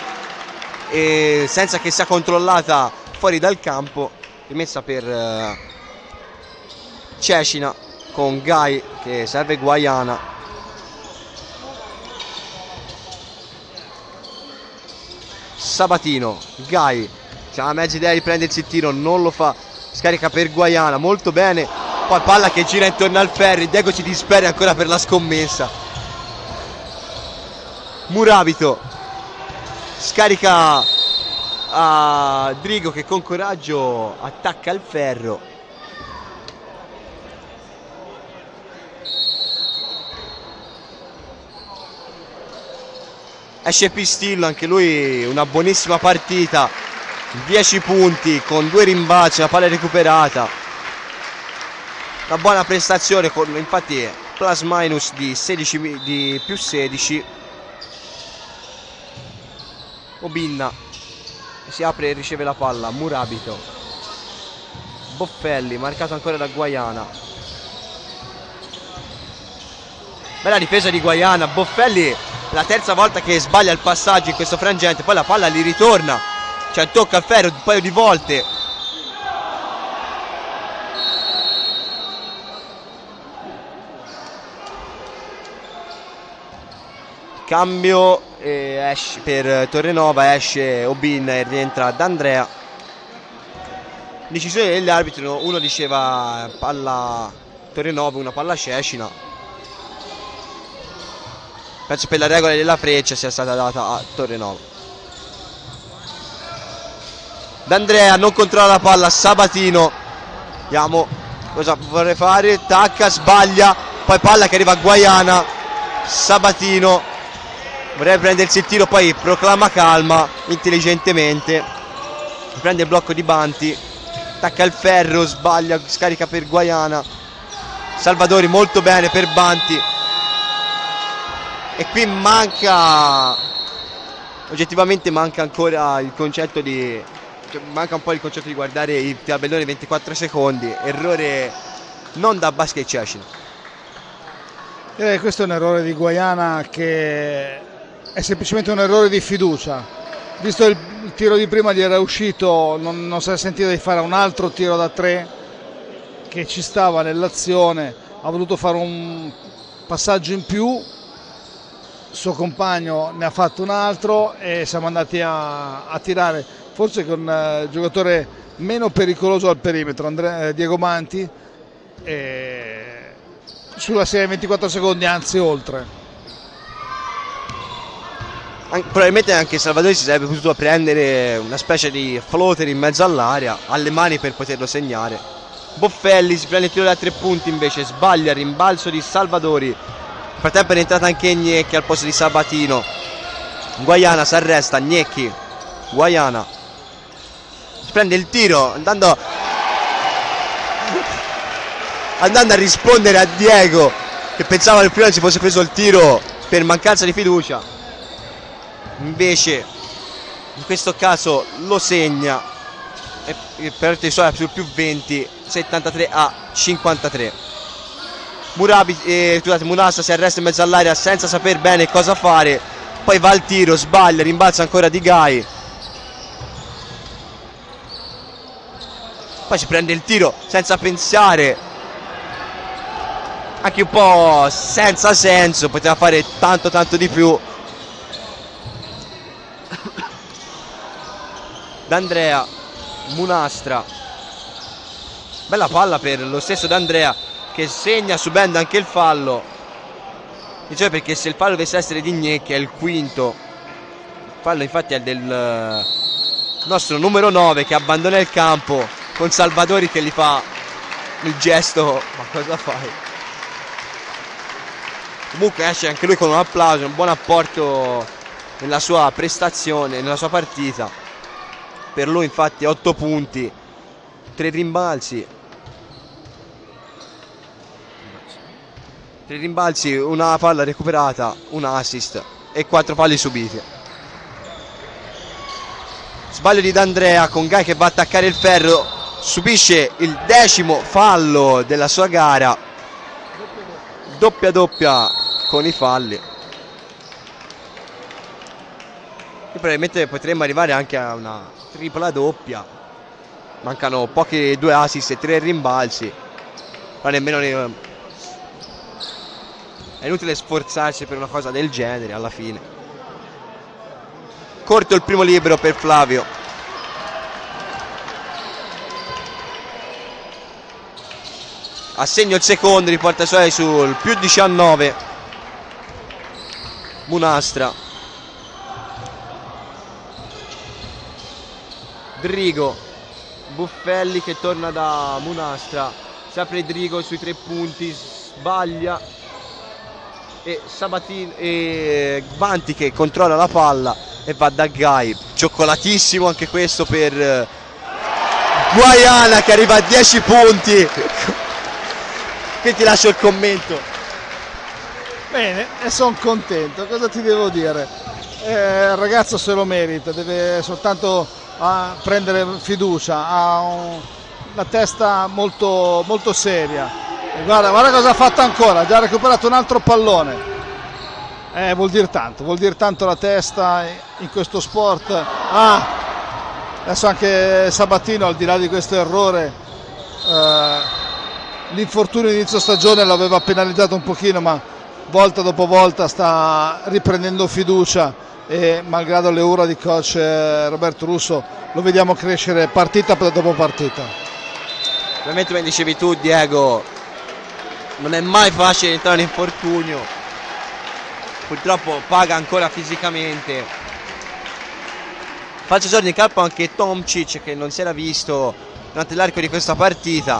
e senza che sia controllata fuori dal campo, rimessa per uh, Cecina con Gai che serve Guaiana. Sabatino, Gai c'ha mezza idea di prendersi il tiro, non lo fa, scarica per Guaiana, molto bene, poi palla che gira intorno al ferro, Diego si dispera ancora per la scommessa. Murabito scarica a Drigo che con coraggio attacca il ferro. Esce Pistillo, anche lui una buonissima partita, dieci punti con due rimbalzi, una palla recuperata, una buona prestazione con infatti plus minus di, sedici, di più sedici. Obinna si apre e riceve la palla, Murabito, Boffelli marcato ancora da Guaiana, bella difesa di Guaiana, Boffelli la terza volta che sbaglia il passaggio in questo frangente, poi la palla gli ritorna, cioè tocca il ferro un paio di volte. Cambio eh, esce, per Torrenova esce Obin e rientra D'Andrea. Decisione degli arbitri, uno diceva palla Torrenova, una palla Cecina. Penso per la regola della freccia sia stata data a Torrenova. D'Andrea non controlla la palla, Sabatino, vediamo cosa vorrei fare, tacca, sbaglia, poi palla che arriva a Guaiana, Sabatino vorrebbe prendersi il tiro, poi proclama calma intelligentemente, prende il blocco di Banti, attacca il ferro, sbaglia, scarica per Guaiana, Salvadori molto bene per Banti. E qui manca, oggettivamente manca ancora il concetto di, cioè manca un po' il concetto di guardare il tabellone ventiquattro secondi, errore non da basket Cecina. Eh, questo è un errore di Guaiana che è semplicemente un errore di fiducia. Visto il, il tiro di prima gli era uscito, non, non si è sentito di fare un altro tiro da tre che ci stava nell'azione, ha voluto fare un passaggio in più, il suo compagno ne ha fatto un altro e siamo andati a, a tirare, forse con il giocatore meno pericoloso al perimetro, Andre, eh, Diego Manti, e sulla serie ventiquattro secondi, anzi oltre. Probabilmente anche Salvadori si sarebbe potuto prendere una specie di floater in mezzo all'area, alle mani, per poterlo segnare. Boffelli si prende il tiro da tre punti, invece sbaglia il rimbalzo di Salvadori. Nel frattempo è entrata anche Gnecchi al posto di Sabatino. Guaiana si arresta, Gnecchi, Guaiana si prende il tiro andando andando a rispondere a Diego, che pensava che prima si fosse preso il tiro per mancanza di fiducia. Invece in questo caso lo segna e per i suoi sul più venti, settantatré a cinquantatré. Murabi, eh, scusate, Munassa si arresta in mezzo all'area senza saper bene cosa fare, poi va al tiro, sbaglia, rimbalza ancora di Gai, poi si prende il tiro senza pensare, anche un po' senza senso, poteva fare tanto tanto di più. D'Andrea, Munastra, bella palla per lo stesso D'Andrea, che segna subendo anche il fallo. Dicevo, perché se il fallo dovesse essere di Gnecchi è il quinto. Il fallo infatti è del nostro numero nove, che abbandona il campo con Salvadori che gli fa il gesto: ma cosa fai? Comunque esce anche lui con un applauso, un buon apporto nella sua prestazione, nella sua partita. Per lui infatti otto punti, tre rimbalzi, tre rimbalzi, una palla recuperata, un assist e quattro palli subiti. Sbaglio di D'Andrea con Gai che va a attaccare il ferro, subisce il decimo fallo della sua gara, doppia doppia con i falli. E probabilmente potremmo arrivare anche a una tripla doppia. Mancano pochi, due assist e tre rimbalzi, ma nemmeno ne... è inutile sforzarsi per una cosa del genere alla fine. Corto il primo libero per Flavio. Assegno il secondo, riporta i suoi sul più diciannove. Munastra, Drigo, Buffelli che torna da Munastra, sempre Drigo sui tre punti, sbaglia, e Sabatino e Vanti che controlla la palla e va da Gai. Cioccolatissimo anche questo per Guaiana, che arriva a dieci punti. Qui ti lascio il commento. Bene, e sono contento, cosa ti devo dire? Eh, il ragazzo se lo merita, deve soltanto a prendere fiducia, ha un, una testa molto, molto seria. E guarda, guarda cosa ha fatto ancora, ha già recuperato un altro pallone. Eh, vuol dire tanto, vuol dire tanto la testa in questo sport. Ah, adesso anche Sabatino, al di là di questo errore, eh, l'infortunio di inizio stagione l'aveva penalizzato un pochino, ma volta dopo volta sta riprendendo fiducia e malgrado le urla di coach Roberto Russo lo vediamo crescere partita dopo partita. Ovviamente, come dicevi tu Diego, non è mai facile entrare in infortunio, purtroppo paga ancora fisicamente. Falso esordio in campo anche Tomcic, che non si era visto durante l'arco di questa partita,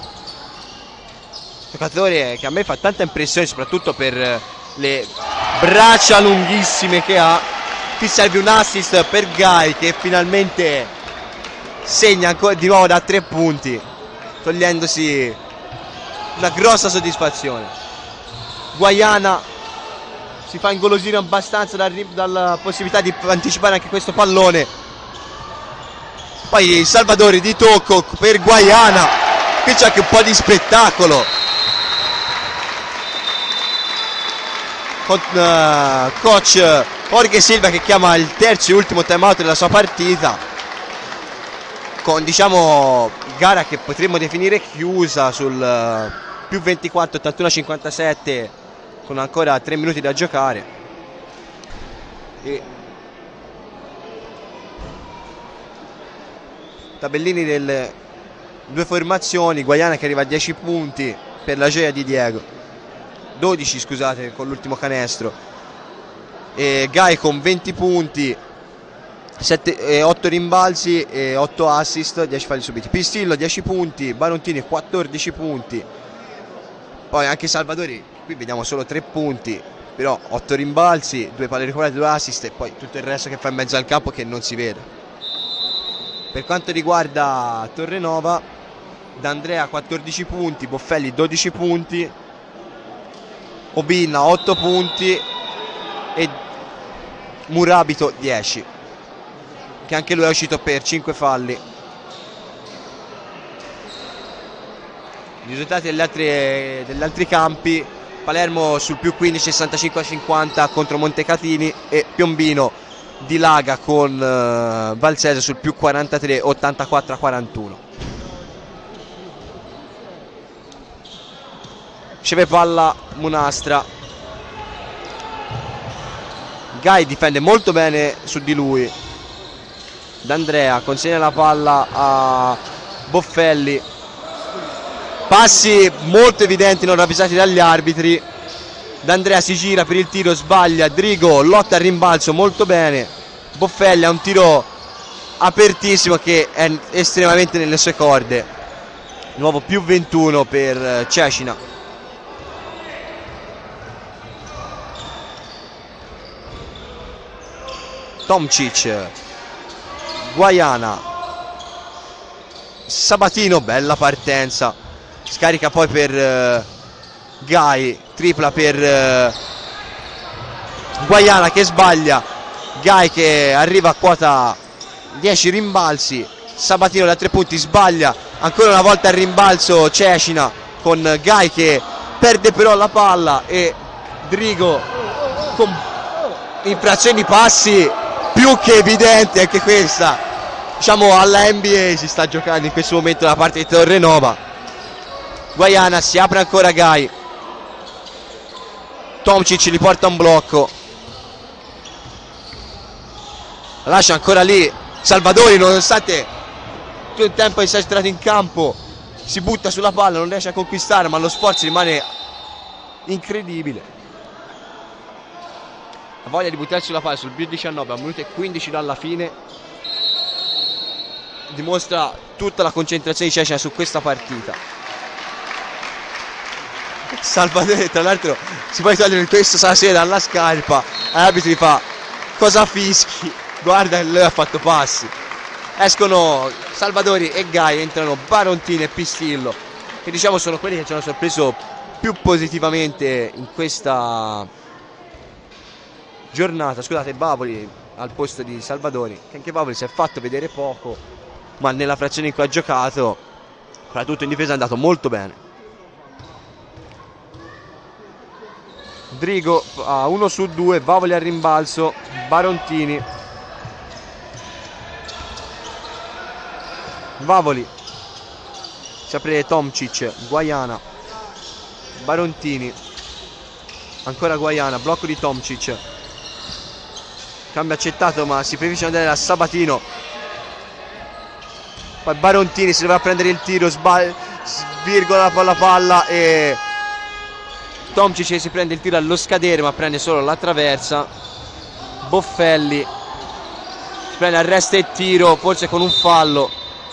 giocatore che a me fa tanta impressione soprattutto per le braccia lunghissime che ha. Qui serve un assist per Gai, che finalmente segna ancora di nuovo da tre punti, togliendosi una grossa soddisfazione. Guaiana si fa ingolosire abbastanza dal, dalla possibilità di anticipare anche questo pallone. Poi Salvadori di tocco per Guaiana, qui c'è anche un po' di spettacolo. Con, uh, coach Jorge Silva che chiama il terzo e ultimo time out della sua partita, con diciamo gara che potremmo definire chiusa sul uh, più ventiquattro, ottantuno a cinquantasette, con ancora tre minuti da giocare. E tabellini delle due formazioni. Guaiana che arriva a dieci punti per la gioia di Diego, dodici scusate con l'ultimo canestro, e Gai con venti punti, sette, eh, otto rimbalzi e otto assist, dieci falli subiti. Pistillo dieci punti, Barontini quattordici punti, poi anche Salvadori qui vediamo solo tre punti, però otto rimbalzi, due palle recuperate, due assist, e poi tutto il resto che fa in mezzo al campo che non si vede. Per quanto riguarda Torrenova, D'Andrea quattordici punti, Boffelli dodici punti, Obinna otto punti e Murabito dieci, che anche lui è uscito per cinque falli. I risultati degli altri, degli altri campi: Palermo sul più quindici, sessantacinque a cinquanta contro Montecatini, e Piombino di Laga con uh, Valsese sul più quarantatré, ottantaquattro a quarantuno. Riceve palla Munastra, Gai difende molto bene su di lui, D'Andrea consegna la palla a Boffelli, passi molto evidenti non ravvisati dagli arbitri. D'Andrea si gira per il tiro, sbaglia, Drigo lotta al rimbalzo molto bene, Boffelli ha un tiro apertissimo che è estremamente nelle sue corde. Di nuovo più ventuno per Cecina. Tomcic, Guaiana, Sabatino, bella partenza, scarica poi per uh, Gai, tripla per uh, Guaiana che sbaglia, Gai che arriva a quota dieci rimbalzi, Sabatino da tre punti sbaglia, ancora una volta il rimbalzo Cecina con Gai che perde però la palla, e Drigo con infrazioni passi più che evidenti anche questa, diciamo alla N B A si sta giocando in questo momento da parte di Torrenova. Guaiana, si apre ancora Gai, Tomcic li porta un blocco, lascia ancora lì Salvadori, nonostante tutto il tempo che sia entrato in campo si butta sulla palla, non riesce a conquistare, ma lo sforzo rimane incredibile. La voglia di buttarsi sulla palla sul più diciannove a un minuto e quindici dalla fine dimostra tutta la concentrazione di Cecina su questa partita. Salvatore tra l'altro si può togliere questo stasera dalla scarpa, l'arbitro gli fa: cosa fischi? Guarda che lui ha fatto passi. Escono Salvadori e Gai, entrano Barontini e Pistillo, che diciamo sono quelli che ci hanno sorpreso più positivamente in questa giornata. Scusate, Bavoli al posto di Salvadori, che anche Bavoli si è fatto vedere poco, ma nella frazione in cui ha giocato, soprattutto in difesa, è andato molto bene. Drigo a uno su due, Bavoli al rimbalzo, Barontini, Bavoli, si apre Tomcic, Guaiana, Barontini, ancora Guaiana, blocco di Tomcic, cambio accettato ma si preferisce andare a Sabatino, poi Barontini si dovrà prendere il tiro, svirgola la palla e Tomcic si prende il tiro allo scadere ma prende solo la traversa. Boffelli si prende arresto e tiro, forse con un fallo.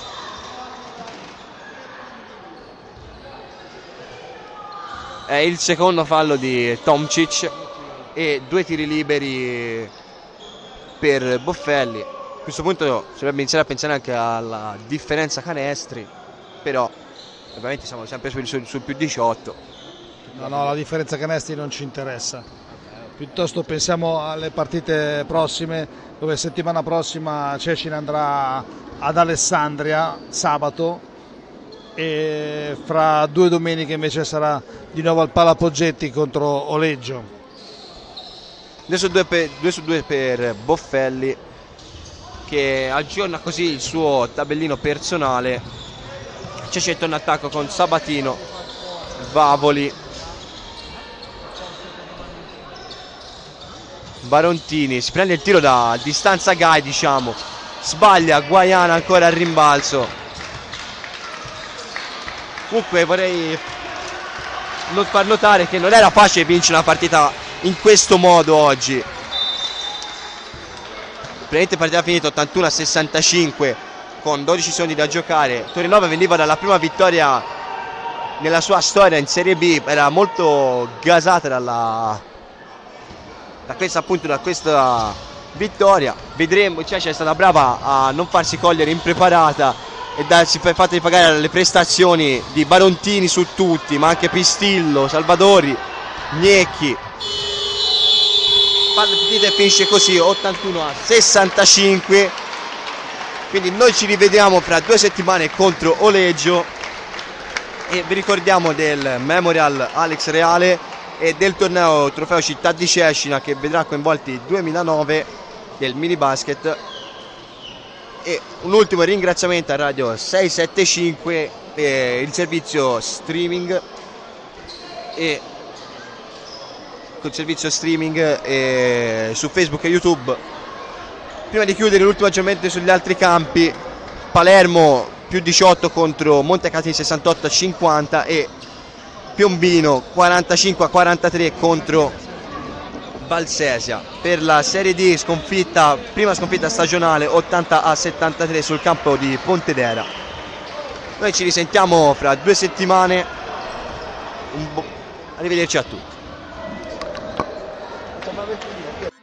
È il secondo fallo di Tomcic e due tiri liberi per Boffelli. A questo punto si dovrebbe iniziare a pensare anche alla differenza canestri, però ovviamente siamo sempre sul, sul, sul più diciotto. No, no, la differenza canestri non ci interessa. Piuttosto pensiamo alle partite prossime, dove settimana prossima Cecina andrà ad Alessandria sabato e fra due domeniche invece sarà di nuovo al Palapoggetti contro Oleggio. due su due per, due su due per Boffelli, che aggiorna così il suo tabellino personale. Cecina torna in attacco con Sabatino, Bavoli, Barontini, si prende il tiro da distanza Gai, diciamo, sbaglia Guaiana ancora al rimbalzo. Comunque vorrei non far notare che non era facile vincere una partita in questo modo oggi. Praticamente partita finita ottantuno a sessantacinque con dodici secondi da giocare. Torrenova veniva dalla prima vittoria nella sua storia in Serie B, era molto gasata dalla, da questa appunto da questa vittoria. Vedremo, cioè c'è stata brava a non farsi cogliere impreparata e darsi fatto pagare le prestazioni di Barontini su tutti, ma anche Pistillo, Salvadori, Gnecchi. La partita finisce così, ottantuno a sessantacinque. Quindi noi ci rivediamo fra due settimane contro Oleggio e vi ricordiamo del Memorial Alex Reale e del torneo Trofeo Città di Cescina che vedrà coinvolti il duemilanove del mini basket. E un ultimo ringraziamento a Radio sei sette cinque per il servizio streaming e col servizio streaming e su Facebook e YouTube. Prima di chiudere l'ultimo aggiornamento sugli altri campi, Palermo più diciotto contro Montecatini sessantotto a cinquanta e Piombino quarantacinque a quarantatré contro Valsesia. Per la Serie D sconfitta, prima sconfitta stagionale ottanta a settantatré sul campo di Pontedera. Noi ci risentiamo fra due settimane. Arrivederci a tutti.